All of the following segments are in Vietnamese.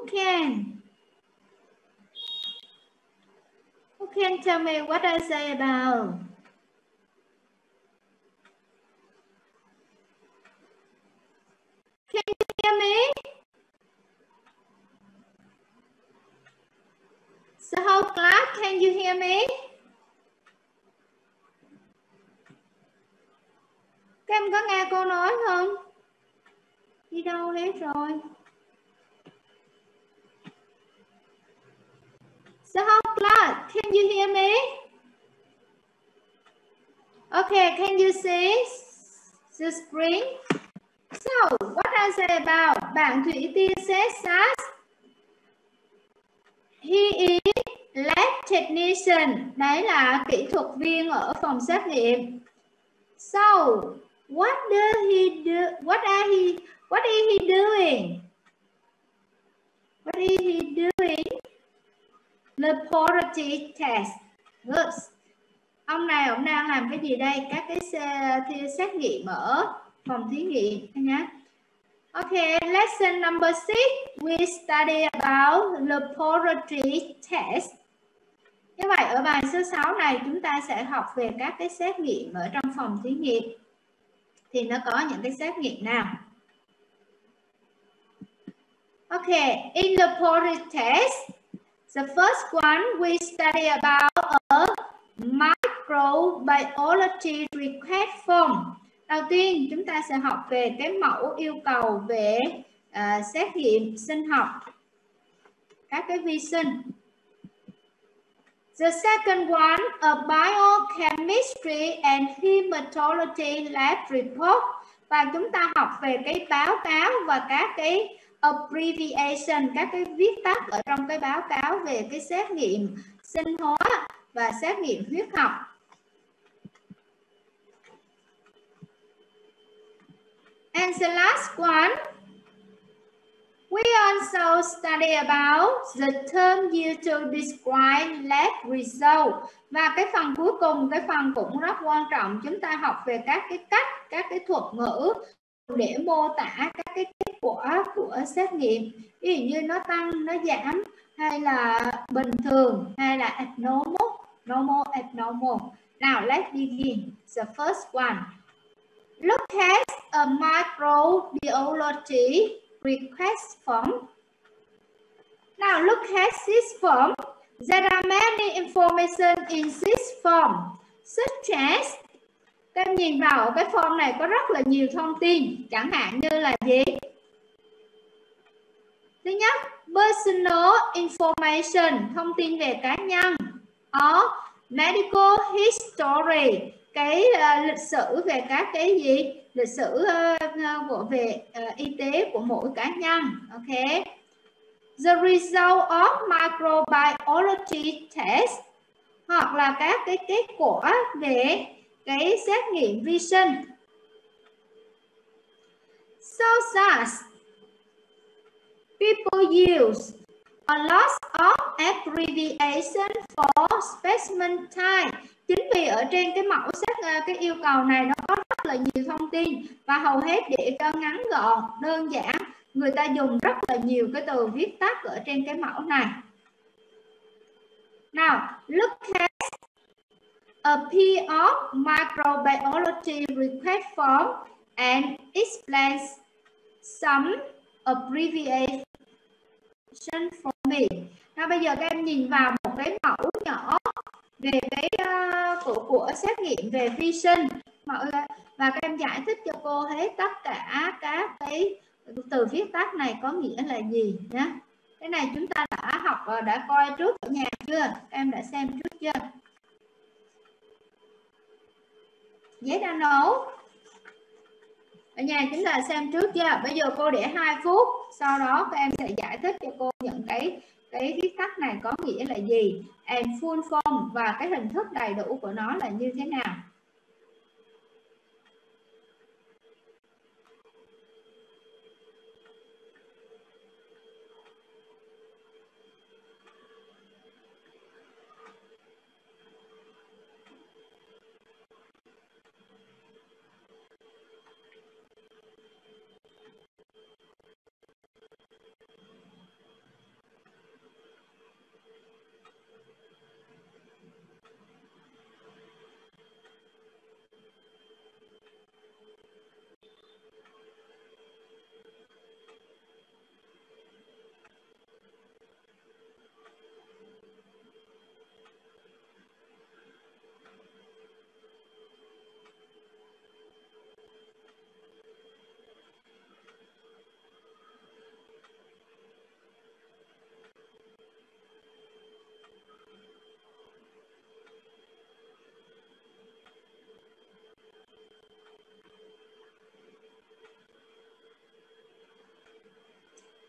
can? Who can tell me what I say about? Can you hear me? So whole class, can you hear me? Các em có nghe cô nói không? Đi đâu hết rồi? So whole class, can you hear me? Okay, can you see the spring? So, what I say about bạn Thủy Tiên says that he is lab technician. Đấy là kỹ thuật viên ở phòng xét nghiệm. So, what does he do? What is he doing? What is he doing? Laboratory test. Good. Ông đang làm cái gì đây? Các cái xét nghiệm ở phòng thí nghiệm nhé. Okay, lesson number 6. We study about laboratory test. Như vậy ở bài số 6 này chúng ta sẽ học về các cái xét nghiệm ở trong phòng thí nghiệm. Thì nó có những cái xét nghiệm nào? Okay, in laboratory test, the first one we study about a microbiology request form. Đầu tiên chúng ta sẽ học về cái mẫu yêu cầu về xét nghiệm sinh học, các cái vi sinh. The second one, a biochemistry and hematology lab report. Và chúng ta học về cái báo cáo và các cái abbreviation, các cái viết tắt ở trong cái báo cáo về cái xét nghiệm sinh hóa và xét nghiệm huyết học. And the last one, we also study about the term used to describe lab result. Và cái phần cuối cùng, cái phần cũng rất quan trọng, chúng ta học về các cái cách, các cái thuật ngữ để mô tả các cái kết quả của xét nghiệm. Ví dụ như nó tăng, nó giảm, hay là bình thường, hay là abnormal, normal, abnormal. Now let's begin. The first one. Look at a microbiology request form. Now look at this form. There are many information in this form, such as, các em nhìn vào cái form này có rất là nhiều thông tin, chẳng hạn như là gì? Thứ nhất, personal information, thông tin về cá nhân. Or medical history, cái lịch sử về các cái gì? Lịch sử về y tế của mỗi cá nhân. Ok. The result of microbiology test, hoặc là các cái kết quả về cái xét nghiệm vi sinh. So thus, people use a lot of abbreviation for specimen type. Chính vì ở trên cái mẫu xét cái yêu cầu này nó có rất là nhiều thông tin, và hầu hết để cho ngắn gọn, đơn giản, người ta dùng rất là nhiều cái từ viết tắt ở trên cái mẫu này. Now, look at a pair of microbiology request form and explain some abbreviation for me. Now, bây giờ các em nhìn vào một cái mẫu nhỏ về cái của xét nghiệm về vi sinh, và các em giải thích cho cô hết tất cả các cái từ viết tắt này có nghĩa là gì nhé. Cái này chúng ta đã học và đã coi trước ở nhà chưa? Các em đã xem trước chưa? Yes or no? Ở nhà chúng ta xem trước chưa? Bây giờ cô để 2 phút, sau đó các em sẽ giải thích cho cô những cái viết tắt này có nghĩa là gì, and full form, và cái hình thức đầy đủ của nó là như thế nào.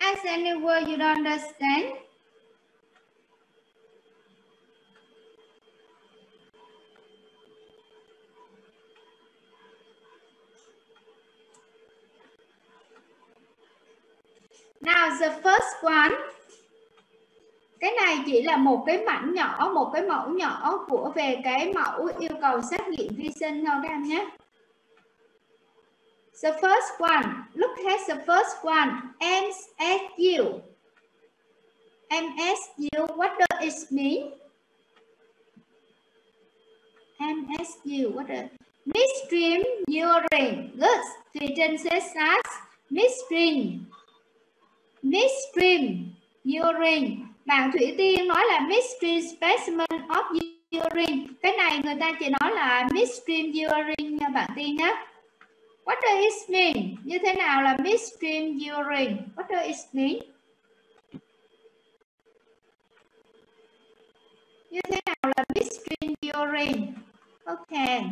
guys any word you don't understand? Now the first one. Cái này chỉ là một cái mảnh nhỏ, một cái mẫu nhỏ về cái mẫu yêu cầu xét nghiệm vi sinh thôi các em nhé. The first one, look at the first one, MSU. MSU, what does it mean? MSU, what does midstream urine. Good. Thùy Trinh says that midstream urine. Bạn Thủy Tiên nói là midstream specimen of urine. Cái này người ta chỉ nói là midstream urine nha bạn Tiên nhé. What does it mean? Như thế nào là midstream urine? What does it mean? Như thế nào là midstream urine? Okay.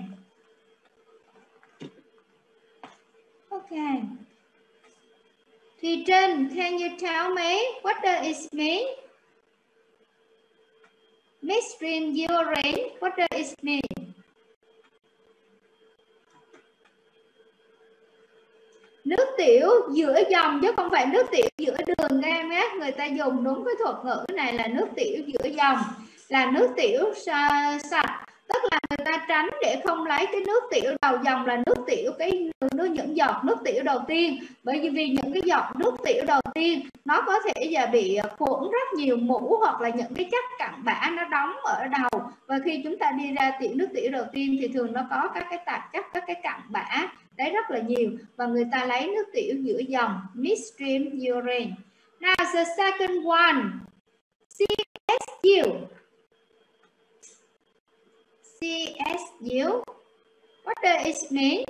Okay. Thùy Trinh, can you tell me what does it mean? Midstream urine, what does it mean? Nước tiểu giữa dòng chứ không phải nước tiểu giữa đường các em nhé. Người ta dùng đúng cái thuật ngữ này là nước tiểu giữa dòng, là nước tiểu sạch. Tức là người ta tránh để không lấy cái nước tiểu đầu dòng là nước tiểu những giọt nước tiểu đầu tiên. Bởi vì những cái giọt nước tiểu đầu tiên nó có thể bị khuẩn rất nhiều mũ hoặc là những cái chất cặn bã nó đóng ở đầu. Và khi chúng ta đi ra nước tiểu đầu tiên thì thường nó có các cái tạp chất, các cái cặn bã đấy rất là nhiều. Và người ta lấy nước tiểu giữa dòng, midstream urine. Now the second one, CSU. CSU. What does it mean?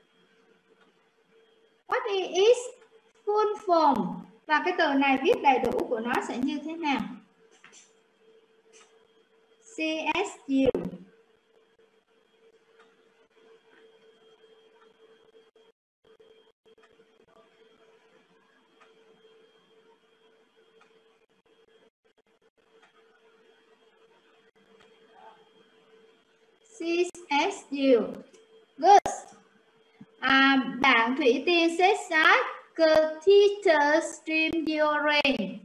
What is its full form? Và cái từ này viết đầy đủ của nó sẽ như thế nào? CSU. CSU. Good. Bạn Thủy Tiên says that catheter stream urine.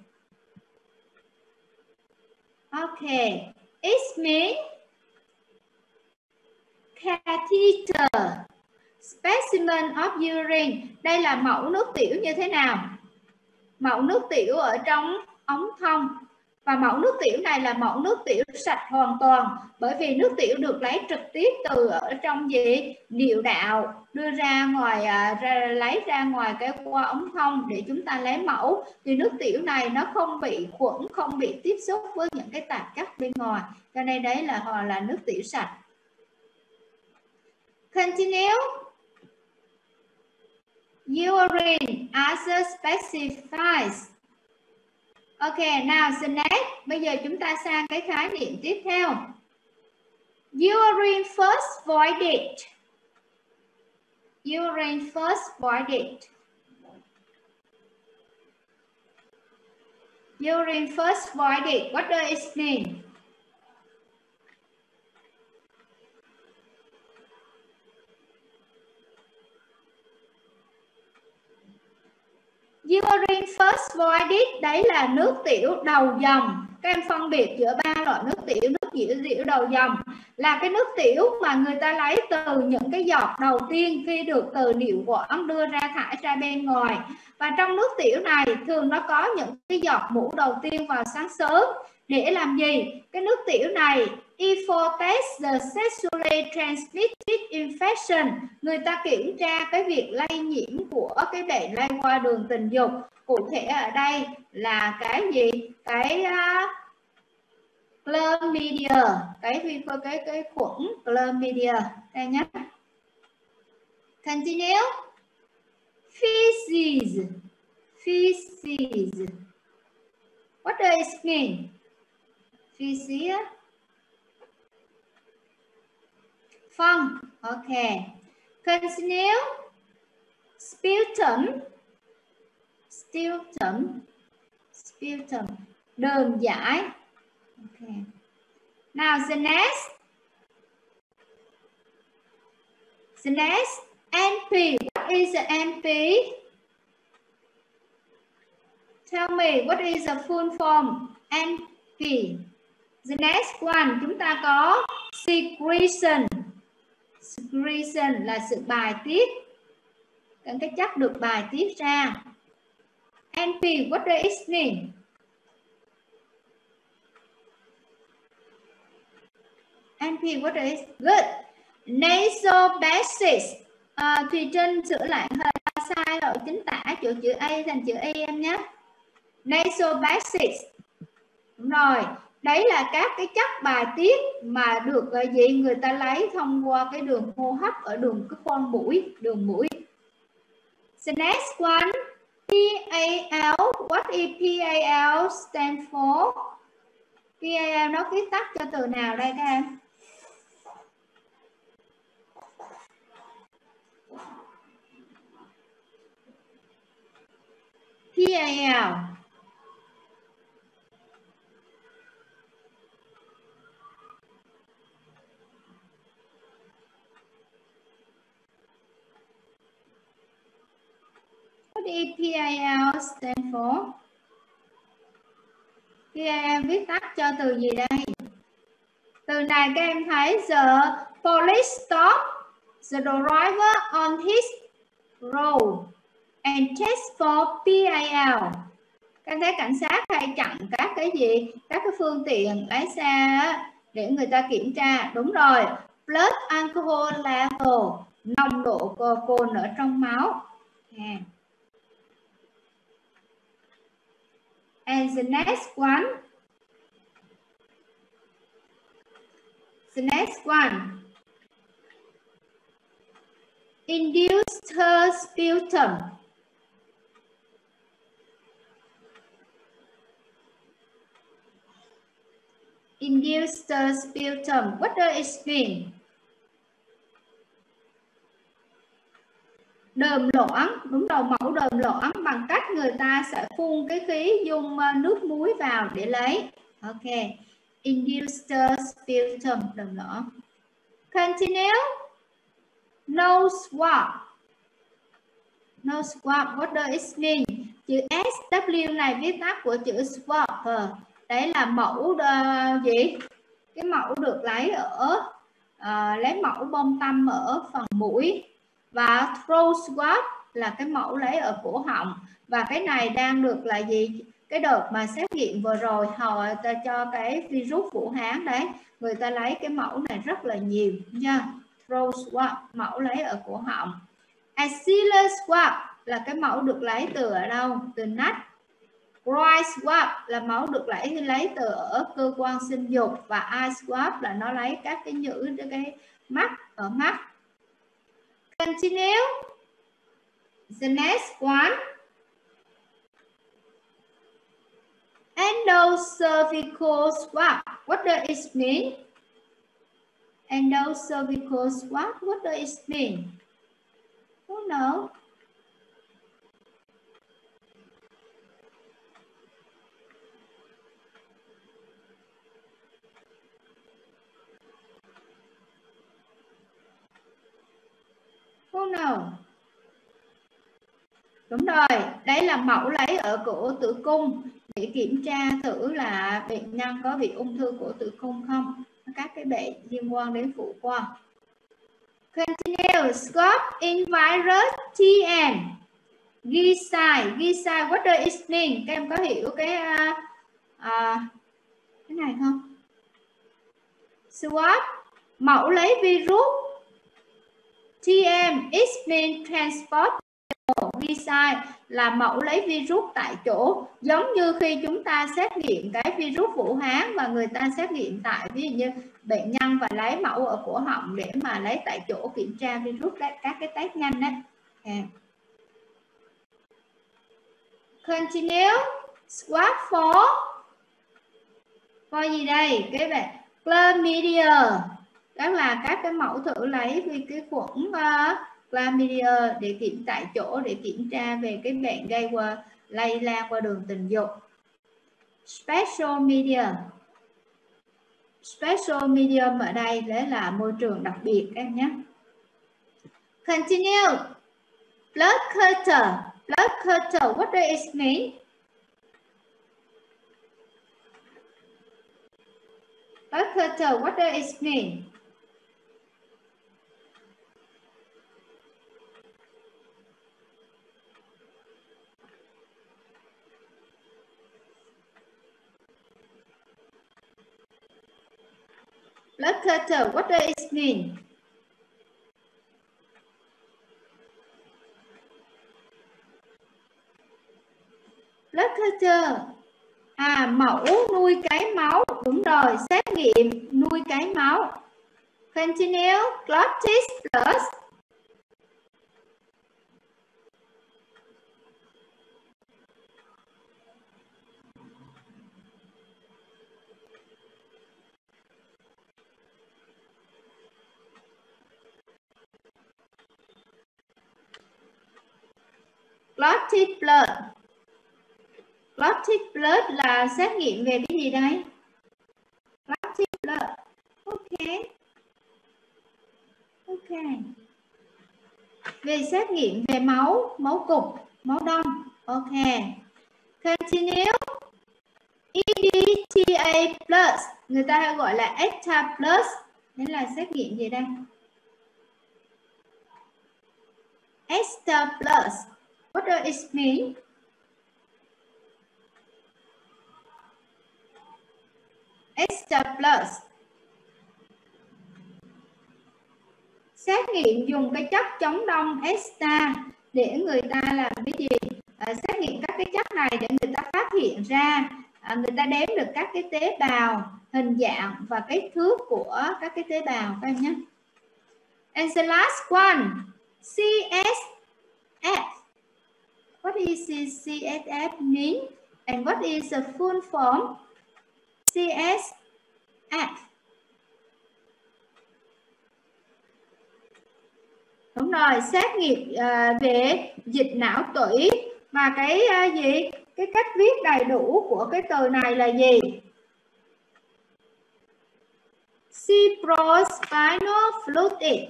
Okay. It means catheter specimen of urine. Đây là mẫu nước tiểu như thế nào? Mẫu nước tiểu ở trong ống thông. Và mẫu nước tiểu này là mẫu nước tiểu sạch hoàn toàn. Bởi vì nước tiểu được lấy trực tiếp từ ở trong niệu đạo, đưa ra ngoài, lấy ra ngoài cái qua ống thông để chúng ta lấy mẫu. Thì nước tiểu này nó không bị khuẩn, không bị tiếp xúc với những cái tạp chất bên ngoài. Cho nên đấy là nước tiểu sạch. Continue. Urine as specifies. Okay, now the next. Bây giờ chúng ta sang cái khái niệm tiếp theo. Urine first voided. Urine first voided. Urine first voided. What does it mean? Urine first voided đấy là nước tiểu đầu dòng. Các em phân biệt giữa ba loại nước tiểu. Nước tiểu đầu dòng là cái nước tiểu mà người ta lấy từ những cái giọt đầu tiên khi được từ niệu quản đưa ra thải ra bên ngoài. Và trong nước tiểu này thường nó có những cái giọt mũ đầu tiên vào sáng sớm. Để làm gì? Cái nước tiểu này for test the sexually transmitted infection. Người ta kiểm tra cái việc lây nhiễm của cái bệnh lây qua đường tình dục. Cụ thể ở đây là cái gì? Cái chlamydia, cái khuẩn chlamydia đây nhé. Continue. Feces. Feces. What does it mean? Feces. Phân. Okay. Continue. Sputum. Sputum. sputum, đờm giải. Okay. Now the next NP. What is the NP? Tell me what is the full form NP. The next one chúng ta có secretion. Secretion là sự bài tiết, cái chất được bài tiết ra. NP, what does it mean? NP, what does it? Good. Nasobasis. Thùy Trinh sửa lại hơi sai rồi, chính tả chữ A thành chữ A em nhé. Nasobasis. Đúng rồi. Đấy là các cái chất bài tiết mà được người ta lấy thông qua cái đường hô hấp ở đường cái khoang mũi, đường mũi. The next one, PAL. What is PAL stand for? PAL nó viết tắt cho từ nào đây các em? PAL. What does PAL stand for? PAL viết tắt cho từ gì đây? Từ này các em thấy the police stop the driver on his road and test for PAL. Các em thấy cảnh sát hay chặn các cái gì? Các cái phương tiện lái xe để người ta kiểm tra. Đúng rồi. Blood alcohol level, nồng độ cồn ở trong máu. Yeah. And the next one. The next one. Induced sputum. Induced sputum. What does it mean? Đờm loãng, đúng đầu mẫu đờm loãng bằng cách người ta sẽ phun cái khí dung nước muối vào để lấy. Ok. Induced sputum, đờm loãng. Continue. Nose swab. Nose swab, what does it mean? Chữ SW này viết tắt của chữ swab. Đấy là mẫu gì? Cái mẫu được lấy ở lấy mẫu bông tăm ở phần mũi. Và throat swab là cái mẫu lấy ở cổ họng. Và cái này đang được là gì? Cái đợt mà xét nghiệm vừa rồi họ cho cái virus Vũ Hán đấy, người ta lấy cái mẫu này rất là nhiều nha. Throat swab, mẫu lấy ở cổ họng. Axillary swab là cái mẫu được lấy từ ở đâu? Từ nách. Groin swab là mẫu được lấy từ ở cơ quan sinh dục. Và eye swab là nó lấy các cái nhữ cái mắt ở mắt. Continue. The next one. Endocervical swab. What does it mean? Endocervical swab. What does it mean? Who knows? Who knows? Đúng rồi, đấy là mẫu lấy ở cổ tử cung để kiểm tra thử là bệnh nhân có bị ung thư cổ tử cung không, các cái bệnh liên quan đến phụ khoa. Continue. Scope in virus TN. Gisaid. Gisaid, what does it mean? Các em có hiểu cái này không? Swab, mẫu lấy virus. TM, it means transport. Gisaid là mẫu lấy virus tại chỗ, giống như khi chúng ta xét nghiệm cái virus Vũ Hán và người ta xét nghiệm tại ví dụ như bệnh nhân và lấy mẫu ở cổ họng để mà lấy tại chỗ kiểm tra virus các cái test nhanh đấy. Okay. Continue. Swab for gì đây? Cái này chlamydia. Đó là các cái mẫu thử lấy vì cái khuẩn chlamydia để kiểm tại chỗ để kiểm tra về cái bệnh lây lan qua đường tình dục. special medium. Special medium ở đây đấy là môi trường đặc biệt em nhé. Continue. Blood culture. Blood culture, what does it mean? Blood culture, what does it mean? Blood culture, what does it mean? Blood culture. Mẫu nuôi cái máu. Đúng rồi, xét nghiệm nuôi cái máu. Continue. Blood test plus. Clotted blood. Clotted blood là xét nghiệm về cái gì đây? Clotted blood. Ok. Về xét nghiệm về máu, máu cục, máu đông. Ok. Continue. EDTA plus. Người ta hay gọi là ETA plus. Đấy là xét nghiệm gì đây? ETA plus. What does it mean? ETA plus. Xét nghiệm dùng cái chất chống đông ESTA để người ta làm cái gì? Xét nghiệm các cái chất này để người ta phát hiện ra, người ta đếm được các cái tế bào, hình dạng và kích thước của các cái tế bào các em nhé. And the last one, CSF. What is CSF mean? And what is the full form? CSF. Đúng rồi, xét nghiệm về dịch não tủy. Mà cái gì? Cái cách viết đầy đủ của cái từ này là gì? Cerebrospinal fluid.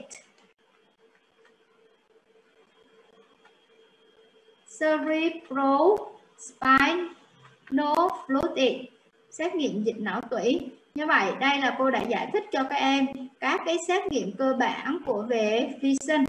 Cerebrospinal fluid. Xét nghiệm dịch não tủy. Như vậy, đây là cô đã giải thích cho các em các cái xét nghiệm cơ bản của về vi sinh.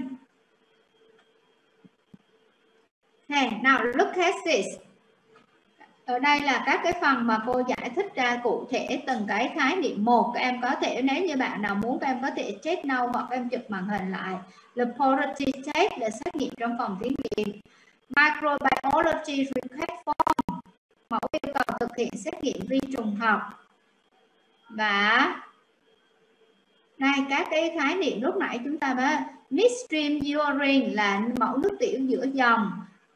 Okay, now look at this. Ở đây là các cái phần mà cô giải thích ra cụ thể từng cái khái niệm một. Các em có thể, nếu như bạn nào muốn, các em có thể check now hoặc các em chụp màn hình lại. Laboratory test là xét nghiệm trong phòng thí nghiệm. Microbiology request form, mẫu yêu cầu thực hiện xét nghiệm vi trùng học. Và đây các cái khái niệm lúc nãy chúng ta đã midstream urine là mẫu nước tiểu giữa dòng.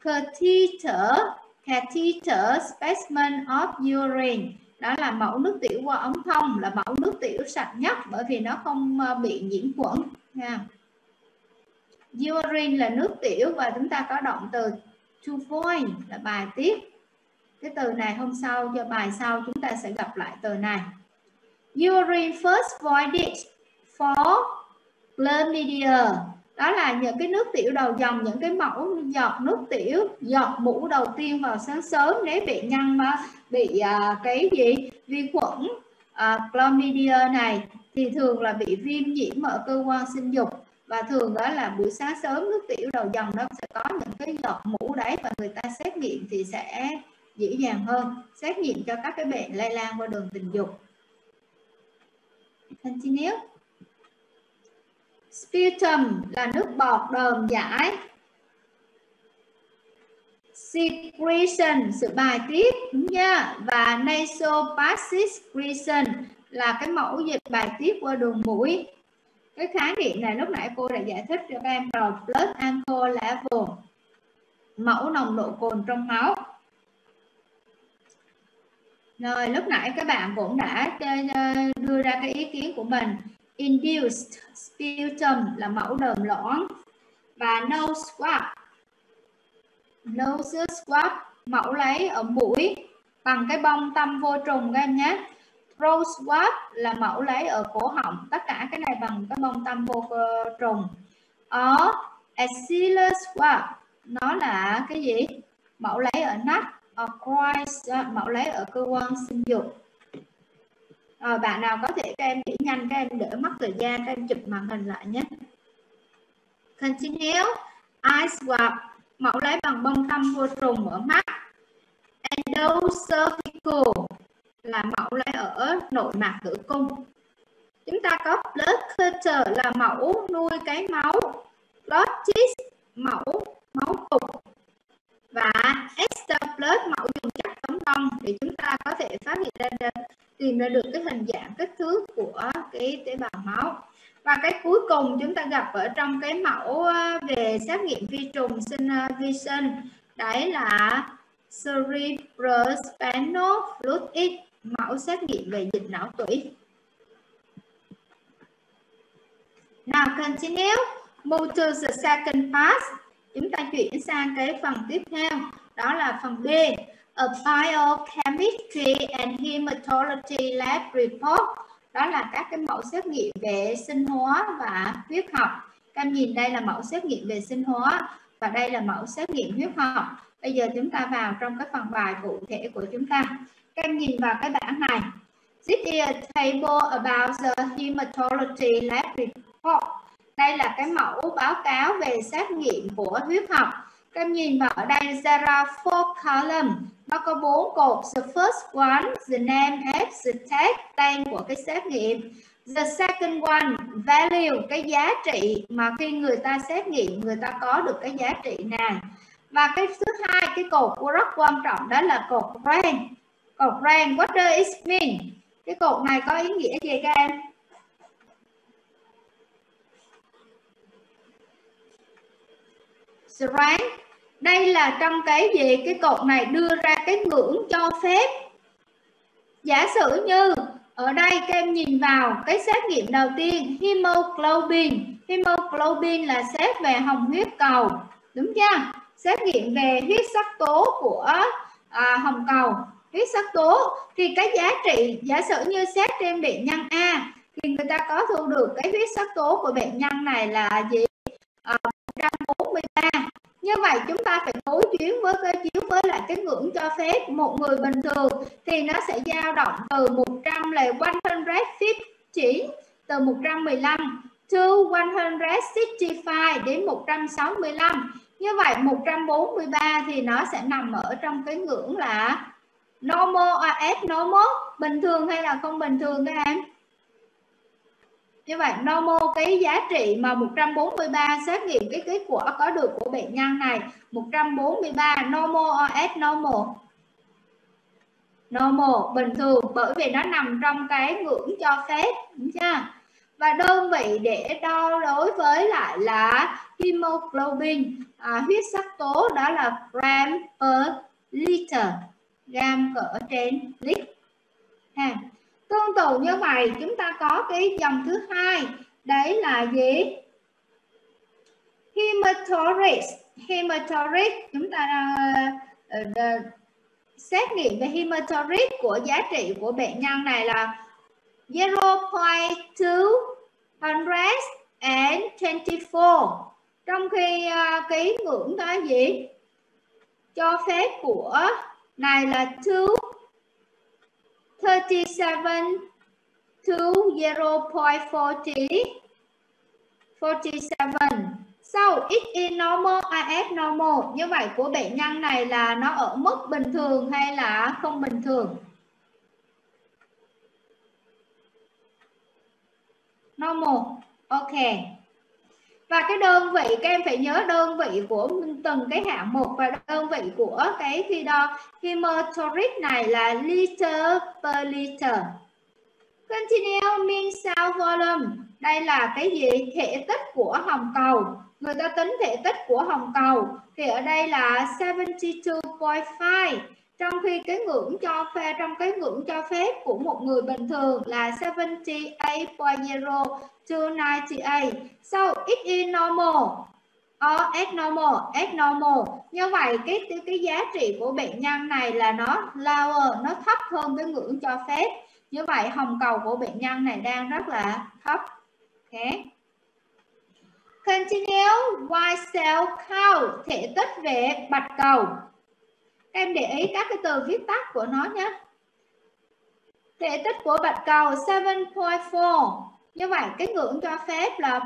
Catheter specimen of urine, đó là mẫu nước tiểu qua ống thông, là mẫu nước tiểu sạch nhất bởi vì nó không bị nhiễm khuẩn nha. Urine là nước tiểu và chúng ta có động từ to void là bài tiết. Cái từ này hôm sau, cho bài sau chúng ta sẽ gặp lại từ này. Urine first voided for chlamydia, đó là những cái nước tiểu đầu dòng, những cái mẫu giọt nước tiểu, giọt mũ đầu tiên vào sáng sớm nếu bệnh nhân mà bị cái gì vi khuẩn chlamydia này thì thường là bị viêm nhiễm ở cơ quan sinh dục, và thường đó là buổi sáng sớm nước tiểu đầu dòng nó sẽ có những cái giọt mũ đấy, và người ta xét nghiệm thì sẽ dễ dàng hơn, xét nghiệm cho các cái bệnh lây lan qua đường tình dục. Continue. Sputum là nước bọt đờm dãi. Secretion, sự bài tiết, đúng nha. Và nasal passage secretion là cái mẫu dịch bài tiết qua đường mũi. Cái khái niệm này lúc nãy cô đã giải thích cho các em rồi. Blood alcohol level, mẫu nồng độ cồn trong máu. Rồi lúc nãy các bạn cũng đã đưa ra cái ý kiến của mình. Induced sputum là mẫu đờm loãng. Và nose swab, mẫu lấy ở mũi. bằng cái bông tâm vô trùng các em nhé. Throat swab là mẫu lấy ở cổ họng, tất cả cái này bằng cái bông tâm vô trùng. Ở axillary swab nó là cái gì? Mẫu lấy ở nách. Ở cross mẫu lấy ở cơ quan sinh dục. Rồi bạn nào có thể các em nghĩ nhanh, các em đỡ mất thời gian, các em chụp màn hình lại nhé. Continue. Eye swab mẫu lấy bằng bông tâm vô trùng ở mắt. Endocervical là mẫu lấy ở nội mạc tử cung. Chúng ta có blood culture là mẫu nuôi cái máu. Blood test mẫu máu cục. Và extra blood mẫu dùng chất chống đông thì chúng ta có thể phát hiện ra, tìm ra được cái hình dạng kích thước của cái tế bào máu. Và cái cuối cùng chúng ta gặp ở trong cái mẫu về xét nghiệm vi trùng sinh vision, đấy là cerebrospinal fluid, mẫu xét nghiệm về dịch não tủy. Now continue, move to the second part. Chúng ta chuyển sang cái phần tiếp theo, đó là phần B. A biochemistry and hematology lab report. Đó là các cái mẫu xét nghiệm về sinh hóa và huyết học. Các em nhìn đây là mẫu xét nghiệm về sinh hóa và đây là mẫu xét nghiệm huyết học. Bây giờ chúng ta vào trong cái phần bài cụ thể của chúng ta. Các em nhìn vào cái bảng này. This is a table about the hematology lab report. Đây là cái mẫu báo cáo về xét nghiệm của huyết học. Các em nhìn vào ở đây, there are 4 columns. Nó có 4 cột. The first one, the name of the test, tên của cái xét nghiệm. The second one, value, cái giá trị mà khi người ta xét nghiệm, người ta có được cái giá trị này. Và cái thứ hai, cái cột của rất quan trọng, đó là cột rank. Cột rank, what does it mean? Cái cột này có ý nghĩa gì các em? Rank, đây là trong cái gì? Cái cột này đưa ra cái ngưỡng cho phép. Giả sử như ở đây các em nhìn vào cái xét nghiệm đầu tiên, hemoglobin. Hemoglobin là xét về hồng huyết cầu, đúng chưa? Xét nghiệm về huyết sắc tố của hồng cầu, huyết sắc tố. Thì cái giá trị, giả sử như xét trên bệnh nhân A thì người ta có thu được cái huyết sắc tố của bệnh nhân này là gì? 143. Như vậy chúng ta phải đối chiếu với lại cái ngưỡng cho phép. Một người bình thường thì nó sẽ dao động từ 100 là 115, từ 115 to 165 đến 165. Như vậy 143 thì nó sẽ nằm ở trong cái ngưỡng là normal, abnormal, bình thường hay là không bình thường các em? Như vậy normal, cái giá trị mà 143 xét nghiệm cái kết quả có được của bệnh nhân này 143, normal or abnormal? Normal, bình thường, bởi vì nó nằm trong cái ngưỡng cho phép, đúng chưa? Và đơn vị để đo đối với lại là hemoglobin, huyết sắc tố, đó là gram per liter, gam cỡ trên lít. Tương tự như vậy chúng ta có cái dòng thứ hai, đấy là gì? Hematuric. Chúng ta xét nghiệm về hematuric của giá trị của bệnh nhân này là 0.224. Trong khi cái ngưỡng đó gì? Cho phép của này là 37 to 0.47. So it is normal or abnormal. Như vậy của bệnh nhân này là nó ở mức bình thường hay là không bình thường? Normal. Ok. Và cái đơn vị, các em phải nhớ đơn vị của từng cái hạng mục và đơn vị của cái khi đo hematuric này là liter per liter. Continue mean cell volume. Đây là cái gì? Thể tích của hồng cầu. Người ta tính thể tích của hồng cầu thì ở đây là 72.5. Trong khi cái ngưỡng cho phép, trong cái ngưỡng cho phép của một người bình thường là 78.0 to 98. So it is normal. abnormal. Như vậy cái giá trị của bệnh nhân này là nó lower, nó thấp hơn cái ngưỡng cho phép. Như vậy hồng cầu của bệnh nhân này đang rất là thấp. Ok. Continue. White cell count, thể tích về bạch cầu. Em để ý các cái từ viết tắt của nó nhé. Thể tích của bạch cầu 7.4. Như vậy cái ngưỡng cho phép là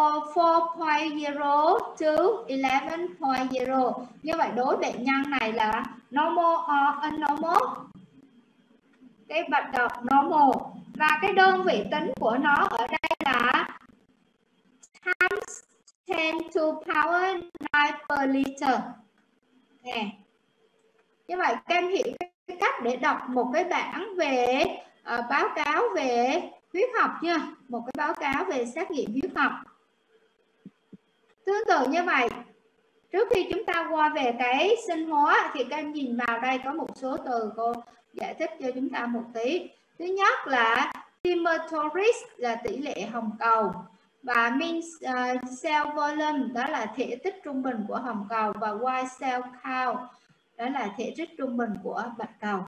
4.0 to 11.0. Như vậy đối bệnh nhân này là normal or abnormal? Cái bạch cầu normal. Và cái đơn vị tính của nó ở đây là times 10 to power 9 per liter. Nè. Như vậy các em hiểu cái cách để đọc một cái bảng về báo cáo về huyết học nha, một cái báo cáo về xét nghiệm huyết học. Tương tự như vậy, trước khi chúng ta qua về cái sinh hóa thì các em nhìn vào đây có một số từ cô giải thích cho chúng ta một tí. Thứ nhất là hematoris là tỷ lệ hồng cầu, và mean cell volume đó là thể tích trung bình của hồng cầu, và white cell count đó là thể tích trung bình của bạch cầu.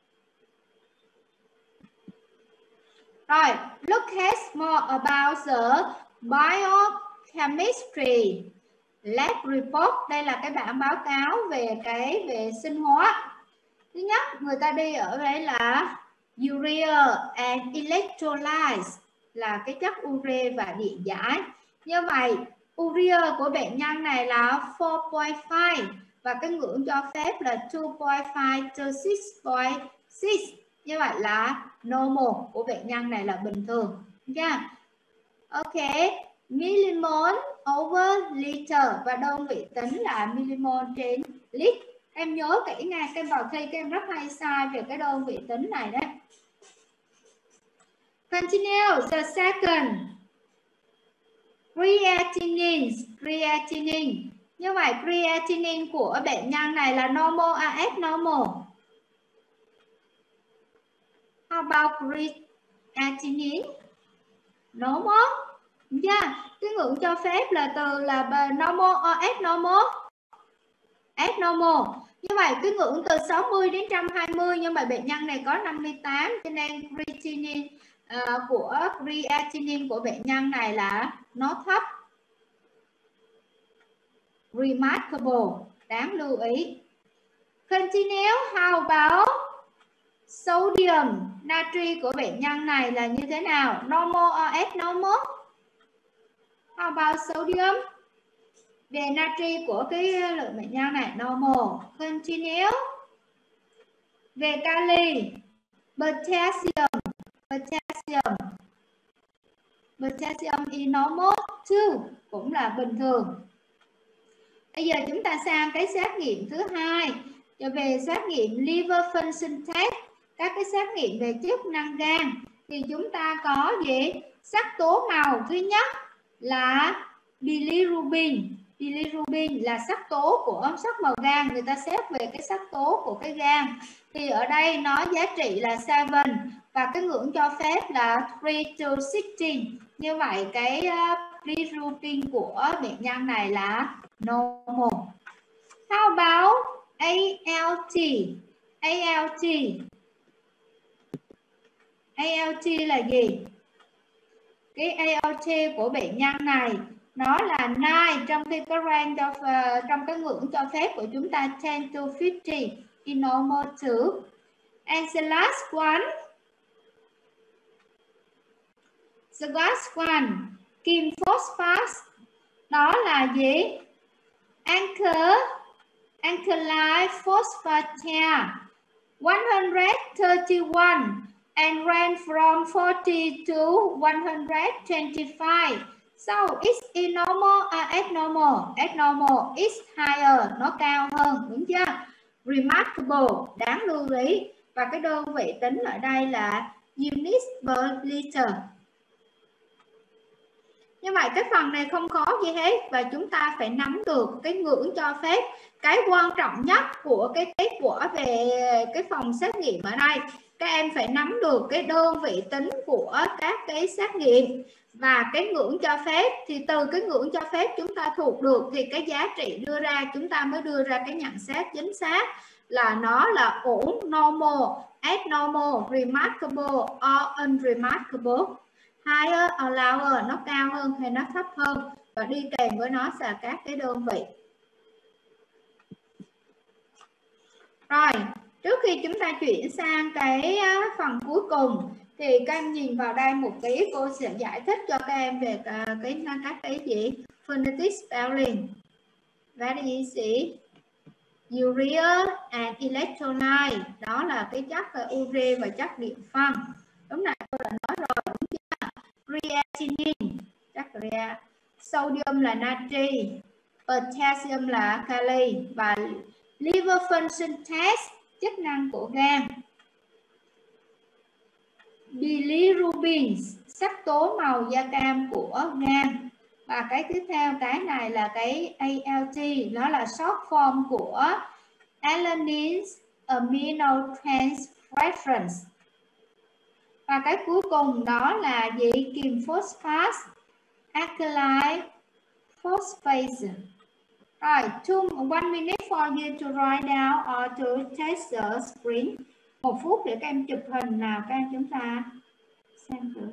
Rồi, look at more about the biochemistry lab report. Đây là cái bản báo cáo về về sinh hóa. Thứ nhất, người ta đi ở đây là urea and electrolytes, là cái chất ure và điện giải. Như vậy, urea của bệnh nhân này là 4.5 và cái ngưỡng cho phép là 2.5 to 6.6. Như vậy là normal, của bệnh nhân này là bình thường. Yeah. Ok, millimol over liter, và đơn vị tính là millimol trên lít. Em nhớ kỹ nha, các em vào thi các em rất hay sai về cái đơn vị tính này đấy. Continue the second. Creatinine. Như vậy creatinine của bệnh nhân này là normal or abnormal? How about creatinine? Normal. Yeah. Cái ngưỡng cho phép là từ là normal or abnormal? Abnormal. Như vậy cái ngưỡng từ 60 đến 120, nhưng mà bệnh nhân này có 58 cho nên creatinine của bệnh nhân này là nó thấp. Remarkable, đáng lưu ý. Continue. How about sodium? Natri của bệnh nhân này là như thế nào? Normal or abnormal? How about sodium? Về natri của cái lượng bệnh nhân này normal. Continue. Về kali, potassium is normal too, cũng là bình thường. Bây giờ chúng ta sang cái xét nghiệm thứ hai, về xét nghiệm liver function test, các cái xét nghiệm về chức năng gan. Thì chúng ta có gì? Sắc tố màu. Thứ nhất là bilirubin. Bilirubin là sắc tố của sắc màu gan, người ta xét về cái sắc tố của cái gan. Thì ở đây nó giá trị là 7 và cái ngưỡng cho phép là 3 to 16. Như vậy cái bilirubin của bệnh nhân này là normal. How about ALT? ALT là gì? Cái ALT của bệnh nhân này nó là 9, trong khi cái range trong cái ngưỡng cho phép của chúng ta 10 to 50 in normal too. And the last one, kim phosphate, đó là gì? Alkaline phosphates 131 and ran from 40 to 125. So it's normal or abnormal? Abnormal, it's higher, nó cao hơn, đúng chưa? Remarkable, đáng lưu ý. Và cái đơn vị tính ở đây là units per liter. Như vậy cái phần này không khó gì hết, và chúng ta phải nắm được cái ngưỡng cho phép. Cái quan trọng nhất của cái kết quả về cái phòng xét nghiệm ở đây các em phải nắm được cái đơn vị tính của các cái xét nghiệm và cái ngưỡng cho phép. Thì từ cái ngưỡng cho phép chúng ta thuộc được thì cái giá trị đưa ra chúng ta mới đưa ra cái nhận xét chính xác là nó là ổn, normal, abnormal, remarkable or unremarkable. Higher or lower, nó cao hơn hay nó thấp hơn, và đi kèm với nó là các cái đơn vị. Rồi, trước khi chúng ta chuyển sang cái phần cuối cùng thì các em nhìn vào đây một tí, cô sẽ giải thích cho các em về các cái gì phonetic spelling. Very easy. Urea and electrolyte, đó là cái chất ure và chất điện phân. Đúng này, cô đã nói rồi, đúng chưa? Creatinine, chất rea. Sodium là natri, potassium là kali, và liver function test, chức năng của gan. Bilirubin, sắc tố màu da cam của gan. Và cái tiếp theo, cái này là cái ALT, nó là short form của alanine aminotransferase. Và cái cuối cùng đó là gì? Kim phosphate, alkali phosphate. Rồi, 1 minute for you to write down or to test the screen. 1 phút để các em chụp hình nào, các em chúng ta xem thử.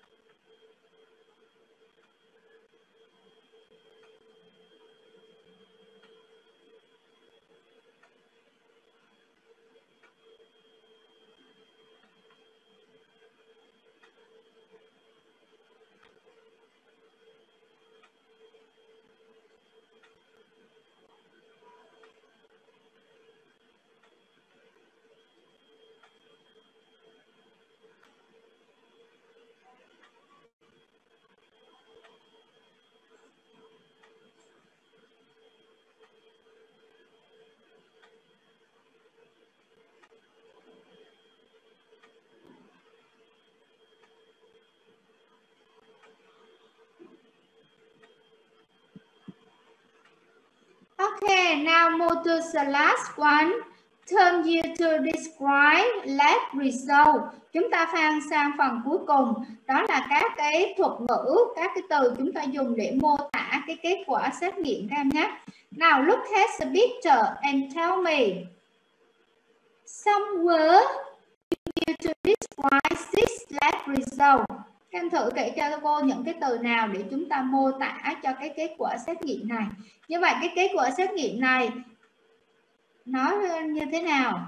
Okay, now move to the last one. Term you to describe lab result. Chúng ta sang phần cuối cùng, đó là các cái thuật ngữ, các cái từ chúng ta dùng để mô tả cái kết quả xét nghiệm các em nhé. Now look at the picture and tell me some word you to describe this lab result. Các em thử kể cho cô những cái từ nào để chúng ta mô tả cho cái kết quả xét nghiệm này. Như vậy cái kết quả xét nghiệm này nó như thế nào?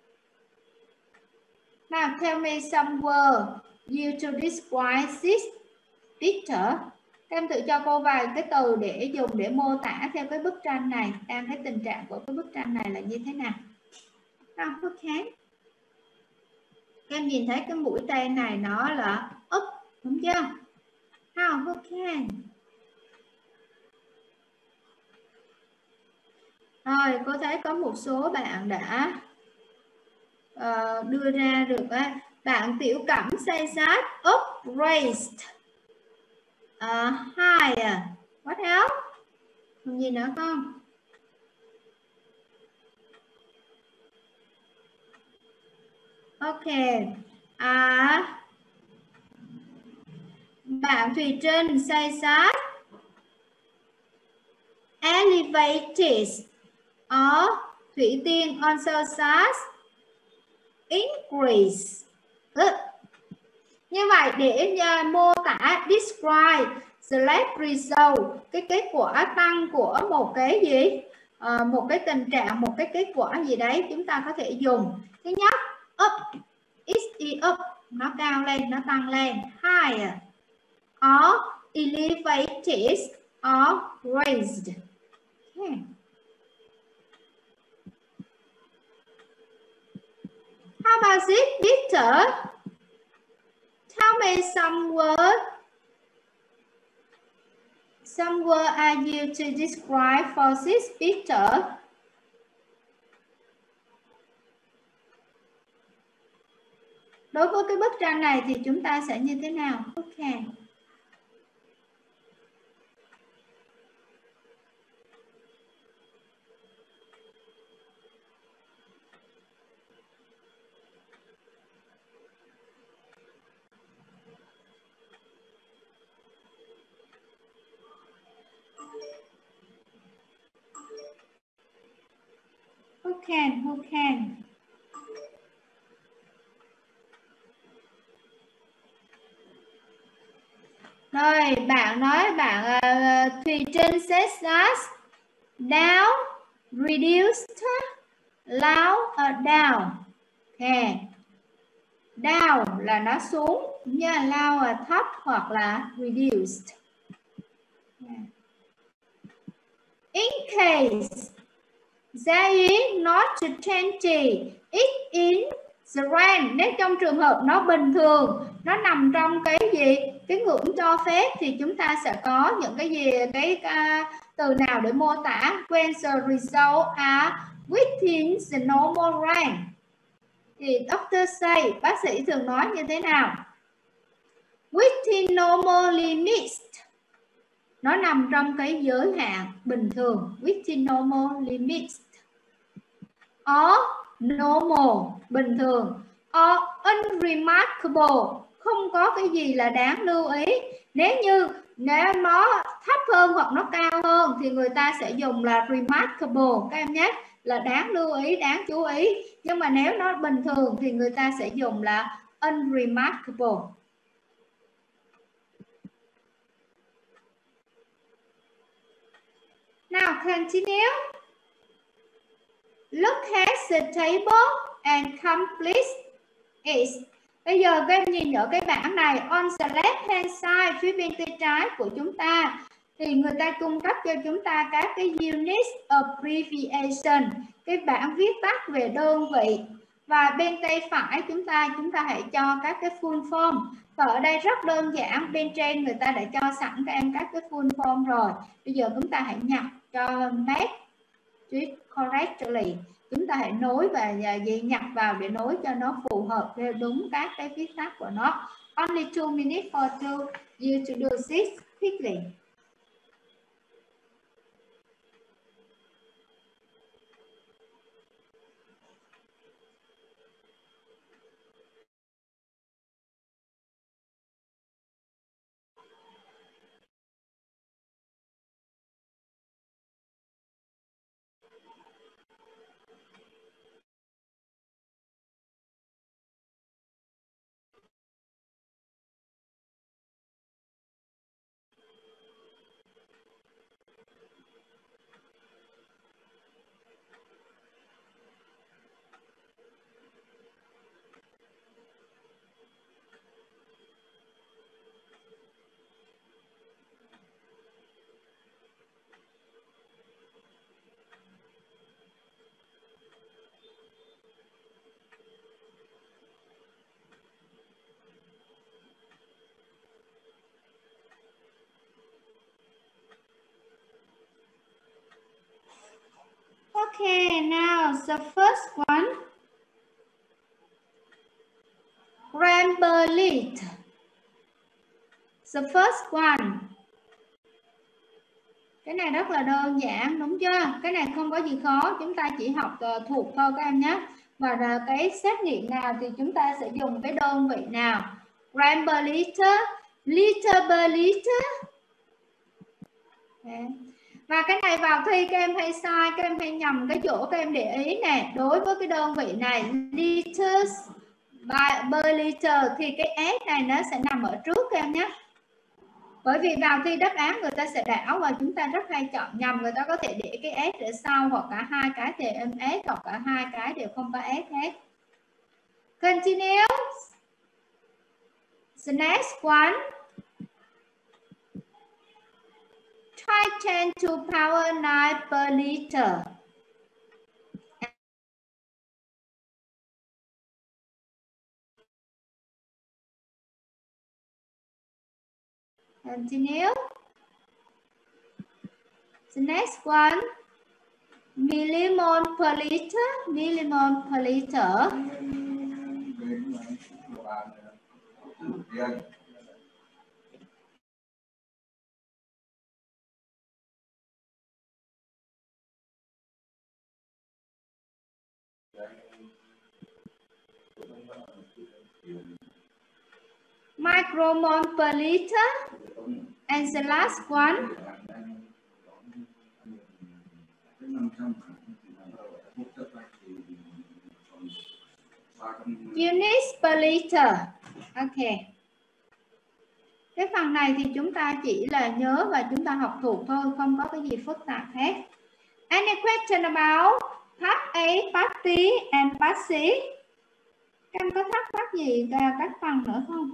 Now tell me some word you to describe this picture. Các em thử cho cô vài cái từ để dùng để mô tả theo cái bức tranh này. Em thấy tình trạng của cái bức tranh này là như thế nào? Ok. Các em nhìn thấy cái mũi tên này nó là up, đúng chưa? Ok. Rồi, cô thấy có một số bạn đã đưa ra được bạn Tiểu Cẩm say sát up raised high. What else? Còn gì nữa không? Ok. Bạn Thùy Trinh say sát elevated. Thủy Tiên also says increase. Như vậy để mô tả describe the lab result, cái kết quả tăng của một cái gì, một cái tình trạng, một cái kết quả gì đấy, chúng ta có thể dùng thứ nhất up, is up, nó cao lên, nó tăng lên, higher, or elevated or raised. Okay. How about this Peter? Tell me some word. Some word are used to describe for this picture. Đối với cái bức tranh này thì chúng ta sẽ như thế nào? Ok. Who can? Rồi, bạn nói Thùy Trinh says that down, reduced, loud, down. Okay. Down là nó xuống, như là loud là thấp hoặc là reduced. In case there is not changing, it in the range. Nếu trong trường hợp nó bình thường, nó nằm trong cái gì, cái ngưỡng cho phép, thì chúng ta sẽ có những cái gì, cái từ nào để mô tả when the results are within the normal range. Thì doctor say, bác sĩ thường nói như thế nào? Within normal limits, nó nằm trong cái giới hạn bình thường. Within normal limits, or normal, bình thường, or unremarkable, không có cái gì là đáng lưu ý. Nếu nó thấp hơn hoặc nó cao hơn thì người ta sẽ dùng là remarkable, các em nhé, là đáng lưu ý, đáng chú ý. Nhưng mà nếu nó bình thường thì người ta sẽ dùng là unremarkable. Now continue. Look at the table and complete it. Bây giờ các em nhìn ở cái bảng này, on the left hand side, phía bên tay trái của chúng ta, thì người ta cung cấp cho chúng ta các cái unit abbreviation, cái bảng viết tắt về đơn vị. Và bên tay phải chúng ta hãy cho các cái full form. Và ở đây rất đơn giản, bên trên người ta đã cho sẵn các em các cái full form rồi. Bây giờ chúng ta hãy nhập cho match correctly. Chúng ta hãy nối và nhập vào để nối cho nó phù hợp theo đúng các cái viết tắt của nó. Only 2 minutes for you to do this quickly. Okay, now the first one, Ramberlit. The first one. Cái này rất là đơn giản, đúng chưa? Cái này không có gì khó, chúng ta chỉ học thuộc thôi các em nhé. Và cái xét nghiệm nào thì chúng ta sẽ dùng cái đơn vị nào? Gram per liter, liter per liter. Và cái này vào thi các em hay sai, các em hay nhầm cái chỗ các em để ý nè. Đối với cái đơn vị này, liters per liter, thì cái S này nó sẽ nằm ở trước các em nhé. Bởi vì vào thi đáp án người ta sẽ đảo và chúng ta rất hay chọn nhầm. Người ta có thể để cái S ở sau, hoặc cả hai cái thì em S, hoặc cả hai cái đều không có S hết. Continue. The next one. Try 10 to power 9 per liter. Continue. The next one. Millimole per liter. Millimole per liter. Micromole per liter. And the last one. units per liter. Ok. Cái phần này thì chúng ta chỉ là nhớ và chúng ta học thuộc thôi, không có cái gì phức tạp hết. Any question about part A, part B and part C? Các em có thắc mắc gì về các phần nữa không?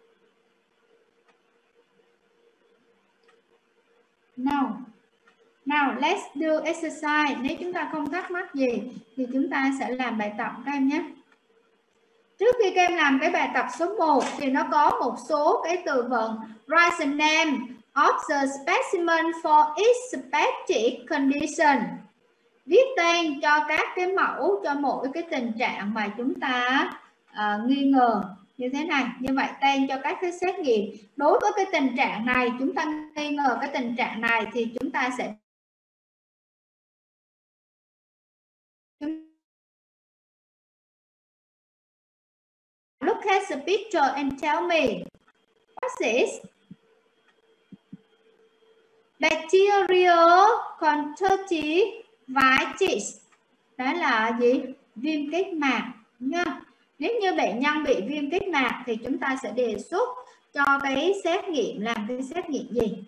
No. Now let's do exercise. Nếu chúng ta không thắc mắc gì thì chúng ta sẽ làm bài tập các em nhé. Trước khi các em làm cái bài tập số 1 thì nó có một số cái từ vựng. Write the name of the specimen for each specific condition. Viết tên cho các cái mẫu cho mỗi cái tình trạng mà chúng ta nghi ngờ như thế này. Như vậy tên cho các cái xét nghiệm. Đối với cái tình trạng này, chúng ta nghi ngờ cái tình trạng này thì chúng ta sẽ look at the picture and tell me what's this? Bacterial conjunctivitis. Đó là gì? Viêm kết mạc nha. Nếu như bệnh nhân bị viêm kết mạc thì chúng ta sẽ đề xuất cho cái xét nghiệm, làm cái xét nghiệm gì?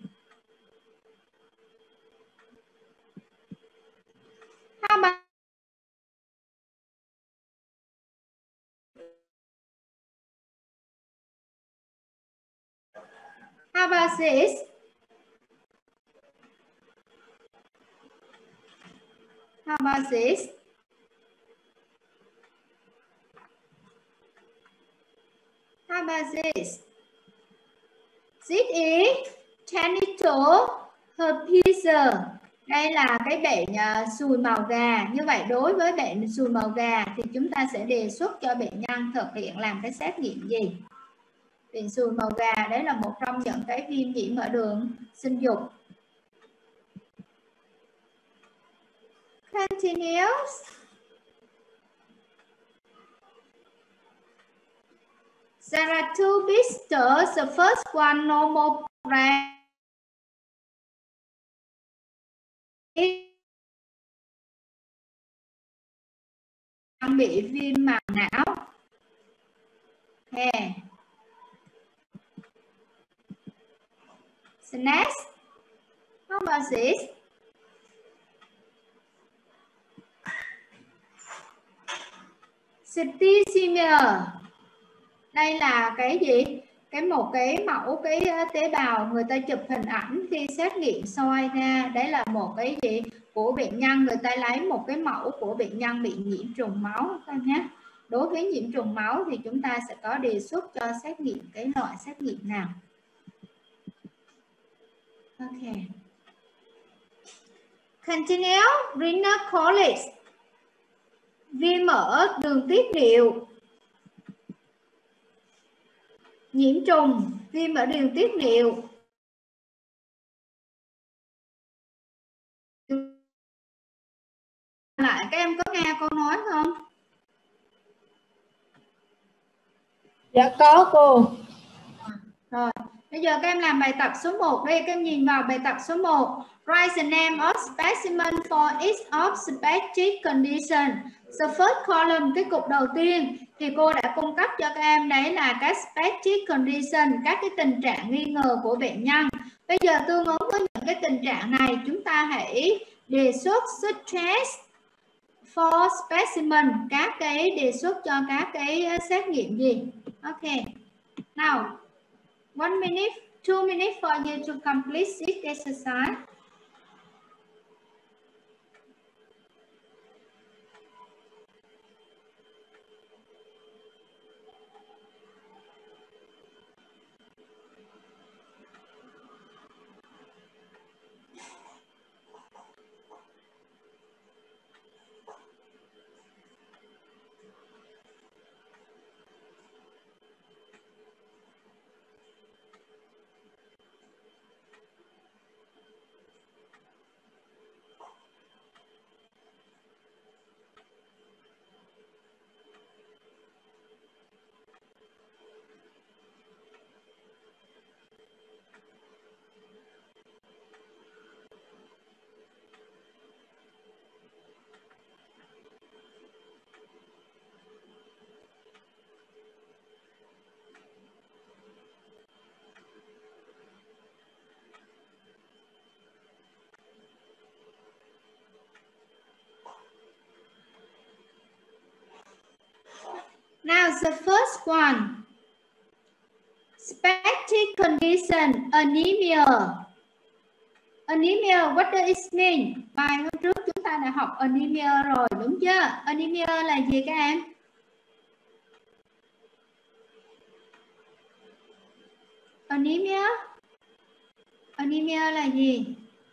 How about this? How about this? How about this? This is genital herpes. Đây là cái bệnh sùi màu gà. Như vậy đối với bệnh sùi màu gà thì chúng ta sẽ đề xuất cho bệnh nhân thực hiện làm cái xét nghiệm gì? Bệnh sùi màu gà đấy là một trong những cái viêm nhiễm ở đường sinh dục. Continuous. There are two blisters. The first one normal brand bị viêm màng não. Okay. So next, how about this? Septicemia. Đây là cái gì? Một cái mẫu cái tế bào người ta chụp hình ảnh khi xét nghiệm soi ra. Đấy là một cái gì của bệnh nhân, người ta lấy một cái mẫu của bệnh nhân bị nhiễm trùng máu các nhé. Đối với nhiễm trùng máu thì chúng ta sẽ có đề xuất cho xét nghiệm cái loại xét nghiệm nào. Ok. Continue. Renal colic. Viêm ở đường tiết niệu. Nhiễm trùng, viêm ở đường tiết niệu. Lại các em có nghe cô nói không? Dạ có cô. Rồi, bây giờ các em làm bài tập số 1 đây, các em nhìn vào bài tập số 1. Write the name of specimen for each of specific condition. The first column, cái cục đầu tiên thì cô đã cung cấp cho các em đấy là các specific condition, các cái tình trạng nghi ngờ của bệnh nhân. Bây giờ tương ứng với những cái tình trạng này, chúng ta hãy đề xuất suggest for specimen, các cái đề xuất cho các cái xét nghiệm gì. Ok. Now 1 minute, 2 minutes for you to complete this exercise. Now the first one. Specific condition, anemia. Anemia, what does it mean? Bài hôm trước chúng ta đã học anemia rồi, đúng chưa? Anemia là gì các em? Anemia là gì?